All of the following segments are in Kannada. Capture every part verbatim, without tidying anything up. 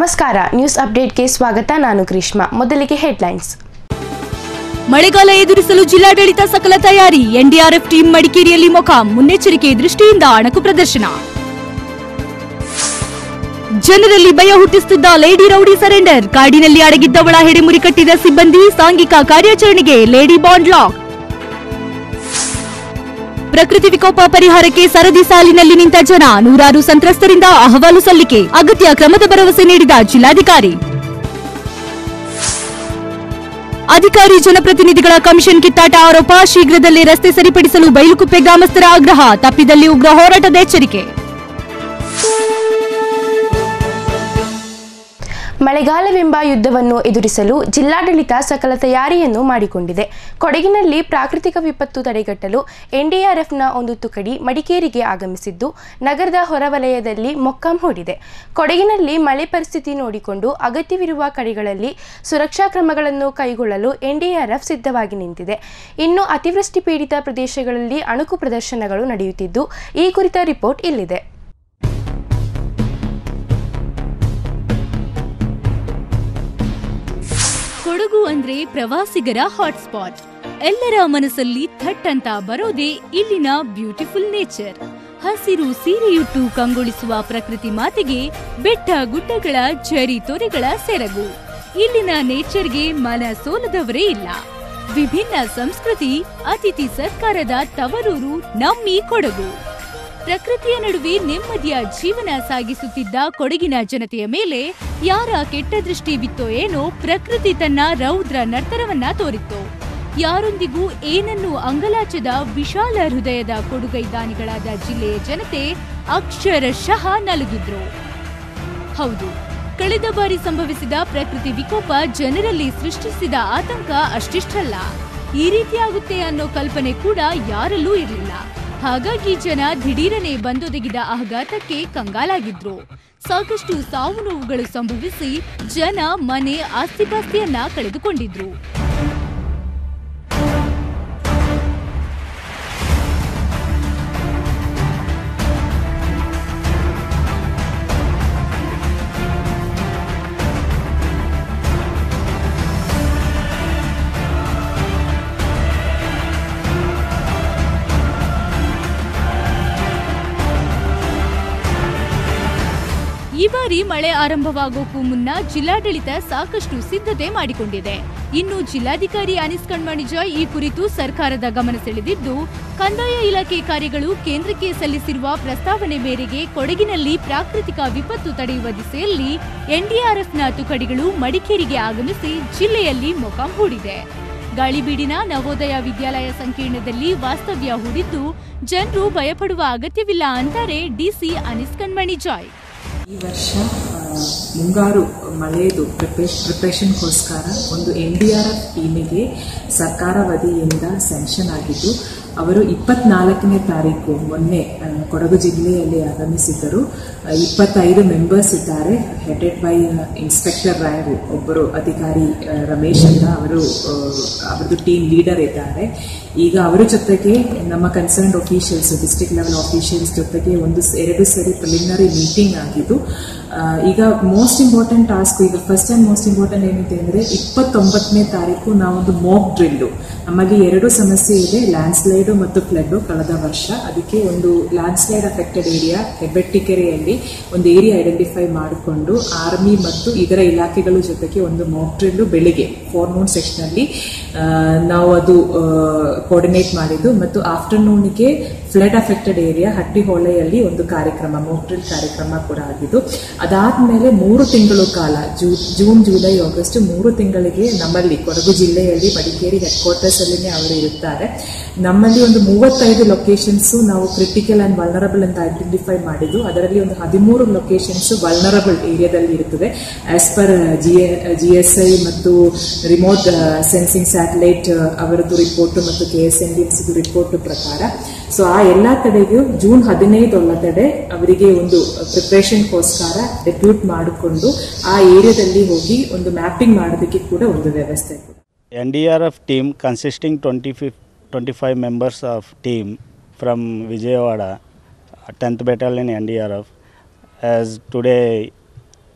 ನಮಸ್ಕಾರ ನ್ಯೂಸ್ ಅಪ್ಡೇಟ್ಗೆ ಸ್ವಾಗತ. ನಾನು ಗ್ರೀಷ್ಮಾ. ಮೊದಲಿಗೆ ಹೆಡ್ಲೈನ್ಸ್. ಮಳೆಗಾಲ ಎದುರಿಸಲು ಜಿಲ್ಲಾಡಳಿತ ಸಕಲ ತಯಾರಿ. ಎನ್ಡಿಆರ್ಎಫ್ ಟೀಮ್ ಮಡಿಕೇರಿಯಲ್ಲಿ ಮೊಕಾಂ. ಮುನ್ನೆಚ್ಚರಿಕೆ ದೃಷ್ಟಿಯಿಂದ ಅಣಕು ಪ್ರದರ್ಶನ. ಜನರಲ್ಲಿ ಭಯ ಹುಟ್ಟಿಸುತ್ತಿದ್ದ ಲೇಡಿ ರೌಡಿ ಸರೆಂಡರ್. ಕಾಡಿನಲ್ಲಿ ಅಡಗಿದ್ದವಳ ಹೆಡೆಮುರಿ ಕಟ್ಟಿದ ಸಿಬ್ಬಂದಿ. ಸಾಂಘಿಕ ಕಾರ್ಯಾಚರಣೆಗೆ ಲೇಡಿ ಬಾಂಡ್ ಲಾಕ್. ಪ್ರಕೃತಿ ವಿಕೋಪ ಪರಿಹಾರಕ್ಕೆ ಸರದಿ ಸಾಲಿನಲ್ಲಿ ನಿಂತ ಜನ. ನೂರಾರು ಸಂತ್ರಸ್ತರಿಂದ ಅಹವಾಲು ಸಲ್ಲಿಕೆ. ಅಗತ್ಯ ಕ್ರಮದ ಭರವಸೆ ನೀಡಿದ ಜಿಲ್ಲಾಧಿಕಾರಿ. ಅಧಿಕಾರಿ ಜನಪ್ರತಿನಿಧಿಗಳ ಕಮಿಷನ್ ಕಿತ್ತಾಟ ಆರೋಪ. ಶೀಘ್ರದಲ್ಲೇ ರಸ್ತೆ ಸರಿಪಡಿಸಲು ಬೈಲುಕುಪ್ಪೆ ಗ್ರಾಮಸ್ಥರ ಆಗ್ರಹ. ತಪ್ಪಿದಲ್ಲಿ ಉಗ್ರ ಹೋರಾಟದ ಎಚ್ಚರಿಕೆ. ಮಳೆಗಾಲವೆಂಬ ಯುದ್ಧವನ್ನು ಎದುರಿಸಲು ಜಿಲ್ಲಾಡಳಿತ ಸಕಲ ತಯಾರಿಯನ್ನು ಮಾಡಿಕೊಂಡಿದೆ. ಕೊಡಗಿನಲ್ಲಿ ಪ್ರಾಕೃತಿಕ ವಿಪತ್ತು ತಡೆಗಟ್ಟಲು ಎನ್ಡಿಆರ್ಎಫ್ನ ಒಂದು ತುಕಡಿ ಮಡಿಕೇರಿಗೆ ಆಗಮಿಸಿದ್ದು ನಗರದ ಹೊರವಲಯದಲ್ಲಿ ಮೊಕ್ಕಾಂ ಹೂಡಿದೆ. ಕೊಡಗಿನಲ್ಲಿ ಮಳೆ ಪರಿಸ್ಥಿತಿ ನೋಡಿಕೊಂಡು ಅಗತ್ಯವಿರುವ ಕಡೆಗಳಲ್ಲಿ ಸುರಕ್ಷಾ ಕ್ರಮಗಳನ್ನು ಕೈಗೊಳ್ಳಲು ಎನ್ಡಿಆರ್ಎಫ್ ಸಿದ್ಧವಾಗಿ ನಿಂತಿದೆ. ಇನ್ನು ಅತಿವೃಷ್ಟಿ ಪೀಡಿತ ಪ್ರದೇಶಗಳಲ್ಲಿ ಅಣುಕು ಪ್ರದರ್ಶನಗಳು ನಡೆಯುತ್ತಿದ್ದು ಈ ಕುರಿತ ರಿಪೋರ್ಟ್ ಇಲ್ಲಿದೆ. ಕೊಡಗು ಅಂದ್ರೆ ಪ್ರವಾಸಿಗರ ಹಾಟ್ಸ್ಪಾಟ್. ಎಲ್ಲರ ಮನಸ್ಸಲ್ಲಿ ಥಟ್ ಅಂತ ಬರೋದೇ ಇಲ್ಲಿನ ಬ್ಯೂಟಿಫುಲ್ ನೇಚರ್. ಹಸಿರು ಸೀರೆಯುಟ್ಟು ಕಂಗೊಳಿಸುವ ಪ್ರಕೃತಿ ಮಾತೆಗೆ ಬೆಟ್ಟ ಗುಡ್ಡಗಳ ಝರಿ ತೊರೆಗಳ ಸೆರಗು. ಇಲ್ಲಿನ ನೇಚರ್ಗೆ ಮನ ಸೋಲದವರೇ ಇಲ್ಲ. ವಿಭಿನ್ನ ಸಂಸ್ಕೃತಿ, ಅತಿಥಿ ಸರ್ಕಾರದ ತವರೂರು ನಮ್ಮಿ ಕೊಡಗು. ಪ್ರಕೃತಿಯ ನಡುವೆ ನೆಮ್ಮದಿಯ ಜೀವನ ಸಾಗಿಸುತ್ತಿದ್ದ ಕೊಡಗಿನ ಜನತೆಯ ಮೇಲೆ ಯಾರ ಕೆಟ್ಟ ದೃಷ್ಟಿ ಬಿತ್ತೋ ಏನೋ ಪ್ರಕೃತಿ ತನ್ನ ರೌದ್ರ ನರ್ತನವನ್ನ ತೋರಿತ್ತು. ಯಾರೊಂದಿಗೂ ಏನನ್ನು ಅಂಗಲಾಚದ ವಿಶಾಲ ಹೃದಯದ ಕೊಡುಗೈದಾನಿಗಳಾದ ಜಿಲ್ಲೆಯ ಜನತೆ ಅಕ್ಷರಶಃ ನಲುಗಿದ್ರು. ಹೌದು, ಕಳೆದ ಬಾರಿ ಸಂಭವಿಸಿದ ಪ್ರಕೃತಿ ವಿಕೋಪ ಜನರಲ್ಲಿ ಸೃಷ್ಟಿಸಿದ ಆತಂಕ ಅಷ್ಟಿಷ್ಟಲ್ಲ. ಈ ರೀತಿಯಾಗುತ್ತೆ ಅನ್ನೋ ಕಲ್ಪನೆ ಕೂಡ ಯಾರಲ್ಲೂ ಇರಲಿಲ್ಲ. ಹಾಗಾಗಿ ಜನ ದಿಢೀರನೆ ಬಂದೊದಗಿದ ಆಘಾತಕ್ಕೆ ಕಂಗಾಲಾಗಿದ್ರು. ಸಾಕಷ್ಟು ಸಾವು ನೋವುಗಳು ಸಂಭವಿಸಿ ಜನ ಮನೆ ಆಸ್ತಿಪಾಸ್ತಿಯನ್ನ ಕಳೆದುಕೊಂಡಿದ್ರು. ಈ ಬಾರಿ ಮಳೆ ಆರಂಭವಾಗೋಕ್ಕೂ ಮುನ್ನ ಜಿಲ್ಲಾಡಳಿತ ಸಾಕಷ್ಟು ಸಿದ್ಧತೆ ಮಾಡಿಕೊಂಡಿದೆ. ಇನ್ನು ಜಿಲ್ಲಾಧಿಕಾರಿ ಅನೀಸ್ ಕಣ್ಮಣಿ ಜಾಯ್ ಈ ಕುರಿತು ಸರ್ಕಾರದ ಗಮನ ಸೆಳೆದಿದ್ದು, ಕಂದಾಯ ಇಲಾಖೆ ಕಾರ್ಯಗಳು ಕೇಂದ್ರಕ್ಕೆ ಸಲ್ಲಿಸಿರುವ ಪ್ರಸ್ತಾವನೆ ಮೇರೆಗೆ ಕೊಡಗಿನಲ್ಲಿ ಪ್ರಾಕೃತಿಕ ವಿಪತ್ತು ತಡೆಯುವ ದಿಸೆಯಲ್ಲಿ ಎನ್ಡಿಆರ್ಎಫ್ನ ತುಕಡಿಗಳು ಮಡಿಕೇರಿಗೆ ಆಗಮಿಸಿ ಜಿಲ್ಲೆಯಲ್ಲಿ ಮೊಕಾಂ ಹೂಡಿದೆ. ಗಾಳಿಬೀಡಿನ ನವೋದಯ ವಿದ್ಯಾಲಯ ಸಂಕೀರ್ಣದಲ್ಲಿ ವಾಸ್ತವ್ಯ ಹೂಡಿದ್ದು ಜನರು ಭಯಪಡುವ ಅಗತ್ಯವಿಲ್ಲ ಅಂತಾರೆ ಡಿಸಿ ಅನೀಸ್ ಕಣ್ಮಣಿ ಜಾಯ್. ಈ ವರ್ಷ ಮುಂಗಾರು ಮಳೆಯದು ಪ್ರಿಪೇಶ್ ಪ್ರಿಪ್ರೇಷನ್ಗೋಸ್ಕರ ಒಂದು ಎನ್ ಡಿ ಆರ್ ಎಫ್ ಟೀಮಿಗೆ ಸರ್ಕಾರ ವತಿಯಿಂದ ಸ್ಯಾಂಕ್ಷನ್ ಆಗಿದ್ದು, ಅವರು ಇಪ್ಪತ್ನಾಲ್ಕನೇ ತಾರೀಕು ಮೊನ್ನೆ ಕೊಡಗು ಜಿಲ್ಲೆಯಲ್ಲಿ ಆಗಮಿಸಿದ್ದರು. ಇಪ್ಪತ್ತೈದು ಮೆಂಬರ್ಸ್ ಇದ್ದಾರೆ. ಹೆಡೆಡ್ ಬೈ ಇನ್ಸ್ಪೆಕ್ಟರ್ ರಾಯರು, ಒಬ್ಬರು ಅಧಿಕಾರಿ ರಮೇಶ್ ಅಂತ ಅವರು ಅವರದ್ದು ಟೀಮ್ ಲೀಡರ್ ಇದ್ದಾರೆ. ಈಗ ಅವರ ಜೊತೆಗೆ ನಮ್ಮ concerned officials, district level officials ಜೊತೆಗೆ ಒಂದು ಎರಡು ಸರಿ ಪ್ರಿಲಿಮಿನರಿ ಮೀಟಿಂಗ್ ಆಗಿದ್ದು, ಈಗ ಮೋಸ್ಟ್ ಇಂಪಾರ್ಟೆಂಟ್ ಟಾಸ್ಕ್, ಈಗ ಫಸ್ಟ್ ಅಂಡ್ ಮೋಸ್ಟ್ ಇಂಪಾರ್ಟೆಂಟ್ ಏನಿದೆ ಅಂದರೆ ಇಪ್ಪತ್ತೊಂಬತ್ತನೇ ತಾರೀಕು ನಾವೊಂದು ಮಾಕ್ ಡ್ರಿಲ್ಲು, ನಮ್ಮಲ್ಲಿ ಎರಡು ಸಮಸ್ಯೆ ಇದೆ, ಲ್ಯಾಂಡ್ ಸ್ಲೈಡು ಮತ್ತು ಫ್ಲಡ್ ಕಳೆದ ವರ್ಷ. ಅದಕ್ಕೆ ಒಂದು ಲ್ಯಾಂಡ್ ಸ್ಲೈಡ್ ಅಫೆಕ್ಟೆಡ್ ಏರಿಯಾ ಹೆಬ್ಬೆಟ್ಟಿಕೆರೆಯಲ್ಲಿ ಒಂದು ಏರಿಯಾ ಐಡೆಂಟಿಫೈ ಮಾಡಿಕೊಂಡು ಆರ್ಮಿ ಮತ್ತು ಇದರ ಇಲಾಖೆಗಳ ಜೊತೆಗೆ ಒಂದು ಮಾಕ್ ಡ್ರಿಲ್ಲು ಬೆಳಿಗ್ಗೆ ಫೋರ್ನೂನ್ ಸೆಕ್ಷನಲ್ಲಿ ನಾವು ಅದು ಕೋರ್ಡಿನೇಟ್ ಮಾಡಿದ್ದು, ಮತ್ತು ಆಫ್ಟರ್ನೂನ್ಗೆ ಫ್ಲಡ್ ಅಫೆಕ್ಟೆಡ್ ಏರಿಯಾ ಹಟ್ಟಿಹೊಳೆಯಲ್ಲಿ ಒಂದು ಕಾರ್ಯಕ್ರಮ, ಮಾಕ್ ಡ್ರಿಲ್ ಕಾರ್ಯಕ್ರಮ ಕೂಡ ಆಗಿದ್ದು. ಅದಾದ್ಮೇಲೆ ಮೂರು ತಿಂಗಳು ಕಾಲ, ಜೂನ್ ಜುಲೈ ಆಗಸ್ಟ್ ಮೂರು ತಿಂಗಳಿಗೆ ನಮ್ಮಲ್ಲಿ ಕೊಡಗು ಜಿಲ್ಲೆಯಲ್ಲಿ ಮಡಿಕೇರಿ ಹೆಡ್ ಕ್ವಾರ್ಟರ್ಸ್ ಅಲ್ಲಿನೇ ಅವರು ಇರುತ್ತಾರೆ. ನಮ್ಮಲ್ಲಿ ಒಂದು ಮೂವತ್ತೈದು ಲೊಕೇಶನ್ಸ್ ನಾವು ಕ್ರಿಟಿಕಲ್ ಅಂಡ್ ವಲ್ನರಬಲ್ ಅಂತ ಐಡೆಂಟಿಫೈ ಮಾಡಿದ್ದು. ಅದರಲ್ಲಿ ಒಂದು ಹದಿಮೂರು ಲೊಕೇಶನ್ಸ್ ವಲ್ನರಬಲ್ ಏರಿಯಾದಲ್ಲಿ ಇರುತ್ತದೆ as per G G S I ಮತ್ತು ರಿಮೋಟ್ ಸೆನ್ಸಿಂಗ್ ಸ್ಯಾಟಲೈಟ್ ಅವರದ್ದು ರಿಪೋರ್ಟ್ ಮತ್ತು K S N D S report ಪ್ರಕಾರ. ಸೊ ಆ ಎಲ್ಲಾ ಕಡೆಗೂ ಜೂನ್ ಹದಿನೈದೊಳಗಡೆ ಅವರಿಗೆ ಒಂದು ಪ್ರಿಪರೇಷನ್ಗೋಸ್ಕರ ಡೆಪ್ಯೂಟ್ ಮಾಡಿಕೊಂಡು ಆ ಏರಿಯಾದಲ್ಲಿ ಹೋಗಿ ಒಂದು ಮ್ಯಾಪಿಂಗ್ ಮಾಡೋದಕ್ಕೆ ಕೂಡ ಒಂದು ವ್ಯವಸ್ಥೆ. N D R F team consisting twenty-five members of team from Vijayawada, tenth Battalion N D R F, as today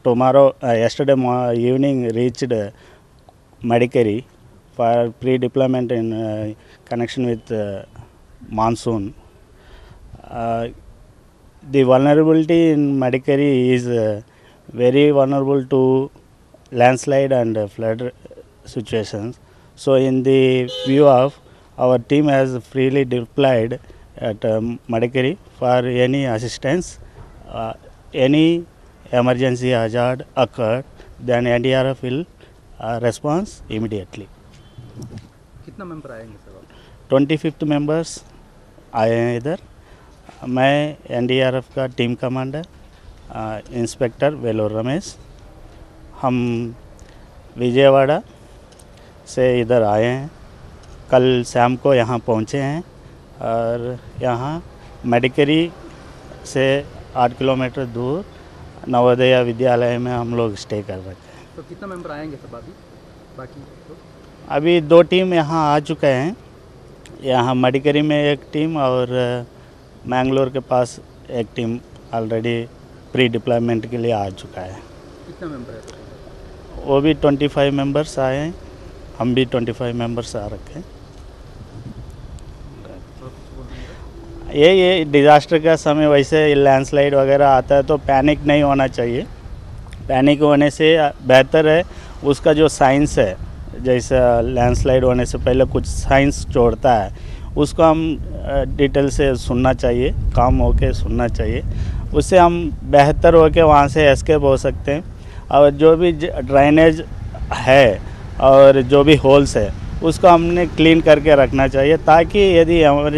tomorrow, uh, yesterday mo- evening reached uh, Madikeri for pre-deployment in uh, connection with uh, monsoon. Uh, the vulnerability in Madikeri is uh, very vulnerable to landslide and uh, flood situations. So in the view of our team has freely deployed at um, Madikeri for any assistance, uh, any emergency hazard occurred, then N D R F will uh, respond immediately. कितना मेंबर आएंगे सर? ट्वेंटी फिफ्थ मेंबर्स आए हैं इधर। मैं एन डी आर एफ का टीम कमांडर इंस्पेक्टर वेलोर रमेश, हम विजयवाड़ा से इधर आए हैं। कल शाम को यहाँ पहुँचे हैं और यहाँ मेडिकरी से आठ किलोमीटर दूर नवोदय विद्यालय में हम लोग स्टे कर रखे हैं। तो कितना मेंबर आएंगे सब अभी बाकी तो? अभी दो टीम यहाँ आ चुके हैं। यहाँ मेडिकरी में एक टीम और मैंगलोर के पास एक टीम ऑलरेडी प्री डिप्लॉयमेंट के लिए आ चुका है। कितना मेंबर है? वो भी ट्वेंटी फाइव मेंबर्स आए हैं, हम भी ट्वेंटी फाइव मेंबर्स आ रखे हैं। ये ये डिज़ास्टर का समय वैसे लैंडस्लाइड वगैरह आता है तो पैनिक नहीं होना चाहिए। पैनिक होने से बेहतर है उसका जो साइंस है, जैसे लैंडस्लाइड होने से पहले कुछ साइंस छोड़ता है, उसको हम डिटेल से सुनना चाहिए, काम होके सुनना चाहिए। उससे हम बेहतर होके वहाँ से एस्केप हो सकते हैं। और जो भी ड्रेनेज है और जो भी होल्स है उसको हमने क्लीन करके रखना चाहिए, ताकि यदि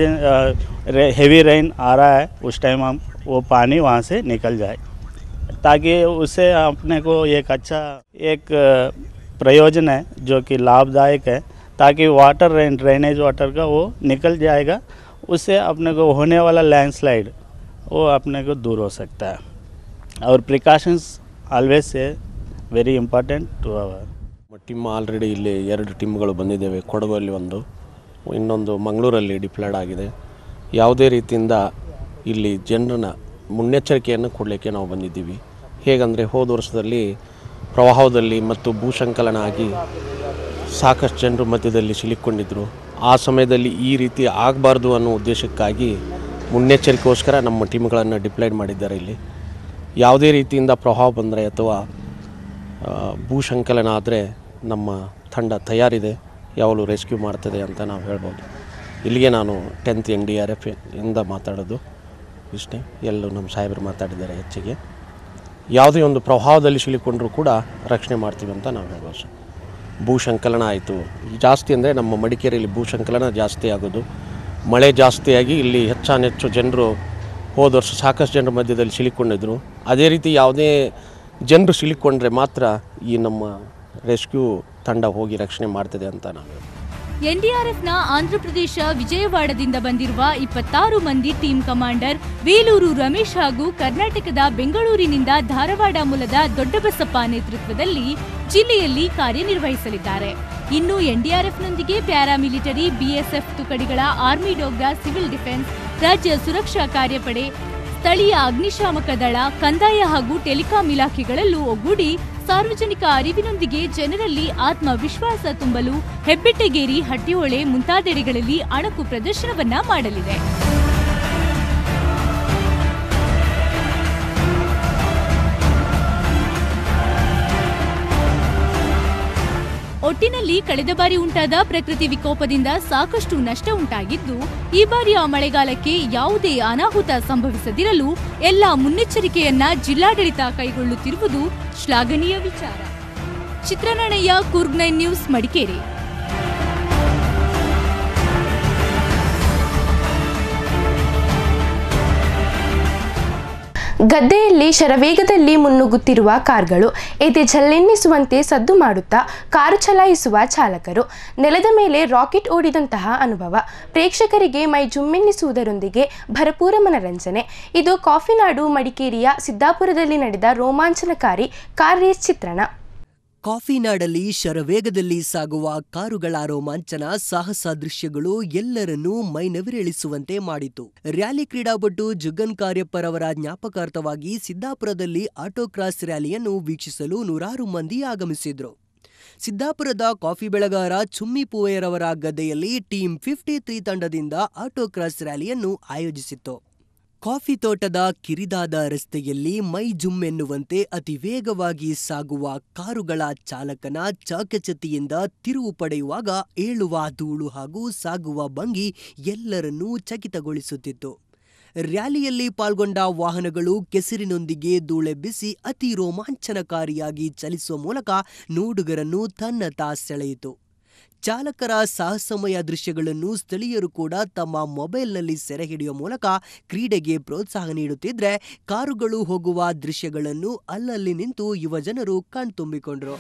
हेवी रेन आ रहा है उस टाइम हम वो पानी वहाँ से निकल जाए, ताकि उससे अपने को एक अच्छा एक प्रयोजन है जो कि लाभदायक है, ताकि वाटर रेन ड्रेनेज वाटर का वो निकल जाएगा, उससे अपने को होने वाला लैंडस्लाइड वो अपने को दूर हो सकता है। और precautions always a very important to our team already ಇಲ್ಲಿ ಎರಡು ಟೀಮ್ಗಳು ಬಂದಿದ್ದೇವೆ. ಕೊಡಗಲ್ಲಿ ಒಂದು, ಇನ್ನೊಂದು ಮಂಗಳೂರಲ್ಲಿ ಡಿಪ್ಲಾಯ್ಡ್ ಆಗಿದೆ. ಯಾವುದೇ ರೀತಿಯಿಂದ ಇಲ್ಲಿ ಜನರನ್ನ ಮುನ್ನೆಚ್ಚರಿಕೆಯನ್ನು ಕೊಡಲಿಕ್ಕೆ ನಾವು ಬಂದಿದ್ದೀವಿ. ಹೇಗೆಂದರೆ ಹೋದ ವರ್ಷದಲ್ಲಿ ಪ್ರವಾಹದಲ್ಲಿ ಮತ್ತು ಭೂಸಂಕಲನ ಆಗಿ ಸಾಕಷ್ಟು ಜನರು ಮಧ್ಯದಲ್ಲಿ ಸಿಲುಕೊಂಡಿದ್ದರು. ಆ ಸಮಯದಲ್ಲಿ ಈ ರೀತಿ ಆಗಬಾರ್ದು ಅನ್ನೋ ಉದ್ದೇಶಕ್ಕಾಗಿ ಮುನ್ನೆಚ್ಚರಿಕೆಗೋಸ್ಕರ ನಮ್ಮ ಟೀಮ್ಗಳನ್ನು ಡಿಪ್ಲಾಯ್ಡ್ ಮಾಡಿದ್ದಾರೆ. ಇಲ್ಲಿ ಯಾವುದೇ ರೀತಿಯಿಂದ ಪ್ರವಾಹ ಬಂದರೆ ಅಥವಾ ಭೂಸಂಕಲನ ಆದರೆ ನಮ್ಮ ತಂಡ ತಯಾರಿದೆ, ಯಾವಾಗಲೂ ರೆಸ್ಕ್ಯೂ ಮಾಡ್ತದೆ ಅಂತ ನಾವು ಹೇಳ್ಬೋದು. ಇಲ್ಲಿಗೆ ನಾನು tenth N D R F ಇಂದ ಮಾತಾಡೋದು ಇಷ್ಟೇ. ಎಲ್ಲೂ ನಮ್ಮ ಸಾಹೇಬರು ಮಾತಾಡಿದ್ದಾರೆ. ಹೆಚ್ಚಿಗೆ ಯಾವುದೇ ಒಂದು ಪ್ರವಾಹದಲ್ಲಿ ಸಿಲುಕೊಂಡ್ರೂ ಕೂಡ ರಕ್ಷಣೆ ಮಾಡ್ತೀವಿ ಅಂತ ನಾವು ಹೇಳ್ಬೋದು ಸರ್. ಭೂಸಂಕಲನ ಆಯಿತು ಜಾಸ್ತಿ ಅಂದರೆ ನಮ್ಮ ಮಡಿಕೇರಿಯಲ್ಲಿ ಭೂಸಂಕಲನ ಜಾಸ್ತಿ ಆಗೋದು, ಮಳೆ ಜಾಸ್ತಿಯಾಗಿ ಇಲ್ಲಿ ಹೆಚ್ಚಾನೆಚ್ಚು ಜನರು ಹೋದ ವರ್ಷ ಸಾಕಷ್ಟು ಜನರ ಮಧ್ಯದಲ್ಲಿ ಸಿಲುಕೊಂಡಿದ್ರು. ಅದೇ ರೀತಿ ಯಾವುದೇ ಜನರು ಸಿಲುಕೊಂಡ್ರೆ ಮಾತ್ರ ಈ ನಮ್ಮ ರೆಸ್ಕ್ಯೂ ತಂಡ ಹೋಗಿ ರಕ್ಷಣೆ ಮಾಡ್ತದೆ ಅಂತ ನಾವು. ಎನ್ಡಿಆರ್ಎಫ್ನ ಆಂಧ್ರಪ್ರದೇಶ ವಿಜಯವಾಡದಿಂದ ಬಂದಿರುವ ಇಪ್ಪತ್ತಾರು ಮಂದಿ ಟೀಮ್ ಕಮಾಂಡರ್ ವೇಲೂರು ರಮೇಶ್ ಹಾಗೂ ಕರ್ನಾಟಕದ ಬೆಂಗಳೂರಿನಿಂದ ಧಾರವಾಡ ಮೂಲದ ದೊಡ್ಡಬಸಪ್ಪ ನೇತೃತ್ವದಲ್ಲಿ ಜಿಲ್ಲೆಯಲ್ಲಿ ಕಾರ್ಯನಿರ್ವಹಿಸಲಿದ್ದಾರೆ. ಇನ್ನು ಎನ್ಡಿಆರ್ಎಫ್ನೊಂದಿಗೆ ಪ್ಯಾರಾಮಿಲಿಟರಿ, ಬಿಎಸ್ಎಫ್ ತುಕಡಿಗಳ ಆರ್ಮಿ ಡೋಗ್ರಾ, ಸಿವಿಲ್ ಡಿಫೆನ್ಸ್, ರಾಜ್ಯ ಸುರಕ್ಷಾ ಕಾರ್ಯಪಡೆ, ಸ್ಥಳೀಯ ಅಗ್ನಿಶಾಮಕ ದಳ, ಕಂದಾಯ ಹಾಗೂ ಟೆಲಿಕಾಂ ಇಲಾಖೆಗಳಲ್ಲೂ ಒಗ್ಗೂಡಿ ಸಾರ್ವಜನಿಕ ಅರಿವಿನೊಂದಿಗೆ ಜನರಲ್ಲಿ ಆತ್ಮವಿಶ್ವಾಸ ತುಂಬಲು ಹೆಬ್ಬೆಟ್ಟಗೇರಿ, ಹಟ್ಟಿಹೊಳೆ ಮುಂತಾದೆಡೆಗಳಲ್ಲಿ ಅಣಕು ಪ್ರದರ್ಶನವನ್ನ ಮಾಡಲಿದೆ. ಒಟ್ಟಿನಲ್ಲಿ ಕಳೆದ ಬಾರಿ ಉಂಟಾದ ಪ್ರಕೃತಿ ವಿಕೋಪದಿಂದ ಸಾಕಷ್ಟು ನಷ್ಟ ಉಂಟಾಗಿದ್ದು, ಈ ಬಾರಿಯ ಮಳೆಗಾಲಕ್ಕೆ ಯಾವುದೇ ಅನಾಹುತ ಸಂಭವಿಸದಿರಲು ಎಲ್ಲ ಮುನ್ನೆಚ್ಚರಿಕೆಯನ್ನ ಜಿಲ್ಲಾಡಳಿತ ಕೈಗೊಳ್ಳುತ್ತಿರುವುದು ಶ್ಲಾಘನೀಯ ವಿಚಾರ. Chitrananayya, Coorg nine news, Madikeri. ಗದ್ದೆಯಲ್ಲಿ ಶರವೇಗದಲ್ಲಿ ಮುನ್ನುಗ್ಗುತ್ತಿರುವ ಕಾರ್ಗಳು ಎದೆ ಜಲ್ಲೆನ್ನಿಸುವಂತೆ ಸದ್ದು ಮಾಡುತ್ತಾ ಕಾರು ಚಲಾಯಿಸುವ ಚಾಲಕರು, ನೆಲದ ಮೇಲೆ ರಾಕೆಟ್ ಓಡಿದಂತಹ ಅನುಭವ, ಪ್ರೇಕ್ಷಕರಿಗೆ ಮೈ ಜುಮ್ಮೆನ್ನಿಸುವುದರೊಂದಿಗೆ ಭರಪೂರ ಮನರಂಜನೆ. ಇದು ಕಾಫಿನಾಡು ಮಡಿಕೇರಿಯ ಸಿದ್ದಾಪುರದಲ್ಲಿ ನಡೆದ ರೋಮಾಂಚನಕಾರಿ ಕಾರ್ ರೇಸ್ ಚಿತ್ರಣ. ಕಾಫಿ ನಾಡಲ್ಲಿ ಶರವೇಗದಲ್ಲಿ ಸಾಗುವ ಕಾರುಗಳ ರೋಮಾಂಚನ ಸಾಹಸ ದೃಶ್ಯಗಳು ಎಲ್ಲರನ್ನೂ ಮೈನವಿರೇಳಿಸುವಂತೆ ಮಾಡಿತು. ರ್ಯಾಲಿ ಕ್ರೀಡಾಪಟು ಜುಗ್ಗನ್ ಕಾರ್ಯಪ್ಪರವರ ಜ್ಞಾಪಕಾರ್ಥವಾಗಿ ಸಿದ್ದಾಪುರದಲ್ಲಿ ಆಟೋಕ್ರಾಸ್ ರ್ಯಾಲಿಯನ್ನು ವೀಕ್ಷಿಸಲು ನೂರಾರು ಮಂದಿ ಆಗಮಿಸಿದ್ರು. ಸಿದ್ದಾಪುರದ ಕಾಫಿ ಬೆಳೆಗಾರ ಚುಮ್ಮಿ ಪೂವಯ್ಯರವರ ಗದ್ದೆಯಲ್ಲಿ ಟೀಮ್ ಫಿಫ್ಟಿ ತ್ರೀ ತಂಡದಿಂದ ಆಟೋಕ್ರಾಸ್ ರ್ಯಾಲಿಯನ್ನು ಆಯೋಜಿಸಿತ್ತು. ಕಾಫಿ ತೋಟದ ಕಿರಿದಾದ ರಸ್ತೆಯಲ್ಲಿ ಮೈ ಜುಮ್ಮೆನ್ನುವಂತೆ ಅತಿ ವೇಗವಾಗಿ ಸಾಗುವ ಕಾರುಗಳ ಚಾಲಕನ ಚಾಕಚತಿಯಿಂದ ತಿರುವು ಪಡೆಯುವಾಗ ಏಳುವ ಧೂಳು ಹಾಗೂ ಸಾಗುವ ಭಂಗಿ ಎಲ್ಲರನ್ನೂ ಚಕಿತಗೊಳಿಸುತ್ತಿತ್ತು. ರ್ಯಾಲಿಯಲ್ಲಿ ಪಾಲ್ಗೊಂಡ ವಾಹನಗಳು ಕೆಸರಿನೊಂದಿಗೆ ಧೂಳೆಬ್ಬಿಸಿ ಅತಿ ರೋಮಾಂಚನಕಾರಿಯಾಗಿ ಚಲಿಸುವ ಮೂಲಕ ನೋಡುಗರನ್ನು ತನ್ನತ್ತ ಸೆಳೆಯಿತು. ಚಾಲಕರ ಸಾಹಸಮಯ ದೃಶ್ಯಗಳನ್ನು ಸ್ಥಳೀಯರು ಕೂಡ ತಮ್ಮ ಮೊಬೈಲ್ನಲ್ಲಿ ಸೆರೆ ಹಿಡಿಯುವ ಮೂಲಕ ಕ್ರೀಡೆಗೆ ಪ್ರೋತ್ಸಾಹ ನೀಡುತ್ತಿದ್ರೆ, ಕಾರುಗಳು ಹೋಗುವ ದೃಶ್ಯಗಳನ್ನು ಅಲ್ಲಲ್ಲಿ ನಿಂತು ಯುವಜನರು ಕಣ್ತುಂಬಿಕೊಂಡ್ರು.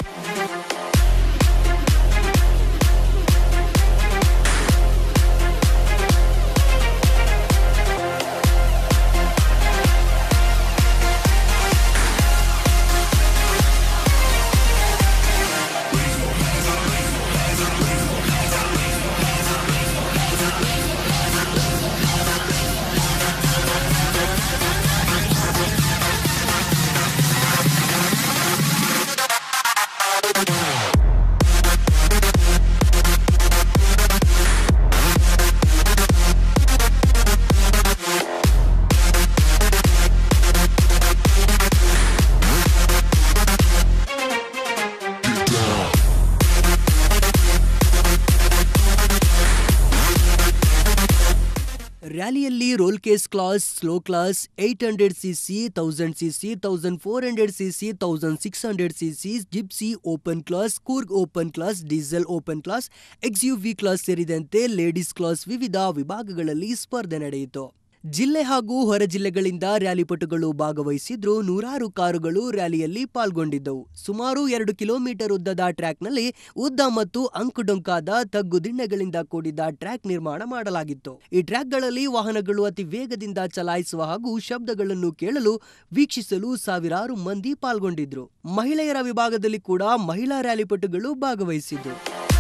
ರ್ಯಾಲಿಯಲ್ಲಿ roll cage class, slow class, eight hundred cc, thousand cc, thousand four hundred cc, thousand six hundred cc, Gypsy open class, Coorg open class, diesel open class, XUV class ಸೇರಿದಂತೆ ಲೇಡೀಸ್ ಕ್ಲಾಸ್ ವಿವಿಧ ವಿಭಾಗಗಳಲ್ಲಿ ಸ್ಪರ್ಧೆ ನಡೆಯಿತು. ಜಿಲ್ಲೆ ಹಾಗೂ ಹೊರ ಜಿಲ್ಲೆಗಳಿಂದ ರ್ಯಾಲಿಪಟುಗಳು ಭಾಗವಹಿಸಿದ್ರು. ನೂರಾರು ಕಾರುಗಳು ರ್ಯಾಲಿಯಲ್ಲಿ ಪಾಲ್ಗೊಂಡಿದ್ದವು. ಸುಮಾರು ಎರಡು ಕಿಲೋಮೀಟರ್ ಉದ್ದದ ಟ್ರ್ಯಾಕ್ನಲ್ಲಿ ಉದ್ದ ಮತ್ತು ಅಂಕುಡೊಂಕಾದ ತಗ್ಗುದಿಣ್ಣೆಗಳಿಂದ ಕೂಡಿದ ಟ್ರ್ಯಾಕ್ ನಿರ್ಮಾಣ ಮಾಡಲಾಗಿತ್ತು. ಈ ಟ್ರ್ಯಾಕ್ಗಳಲ್ಲಿ ವಾಹನಗಳು ಅತಿ ವೇಗದಿಂದ ಚಲಾಯಿಸುವ ಹಾಗೂ ಶಬ್ದಗಳನ್ನು ಕೇಳಲು ವೀಕ್ಷಿಸಲು ಸಾವಿರಾರು ಮಂದಿ ಪಾಲ್ಗೊಂಡಿದ್ರು. ಮಹಿಳೆಯರ ವಿಭಾಗದಲ್ಲಿ ಕೂಡ ಮಹಿಳಾ ರ್ಯಾಲಿಪಟುಗಳು ಭಾಗವಹಿಸಿದ್ರು.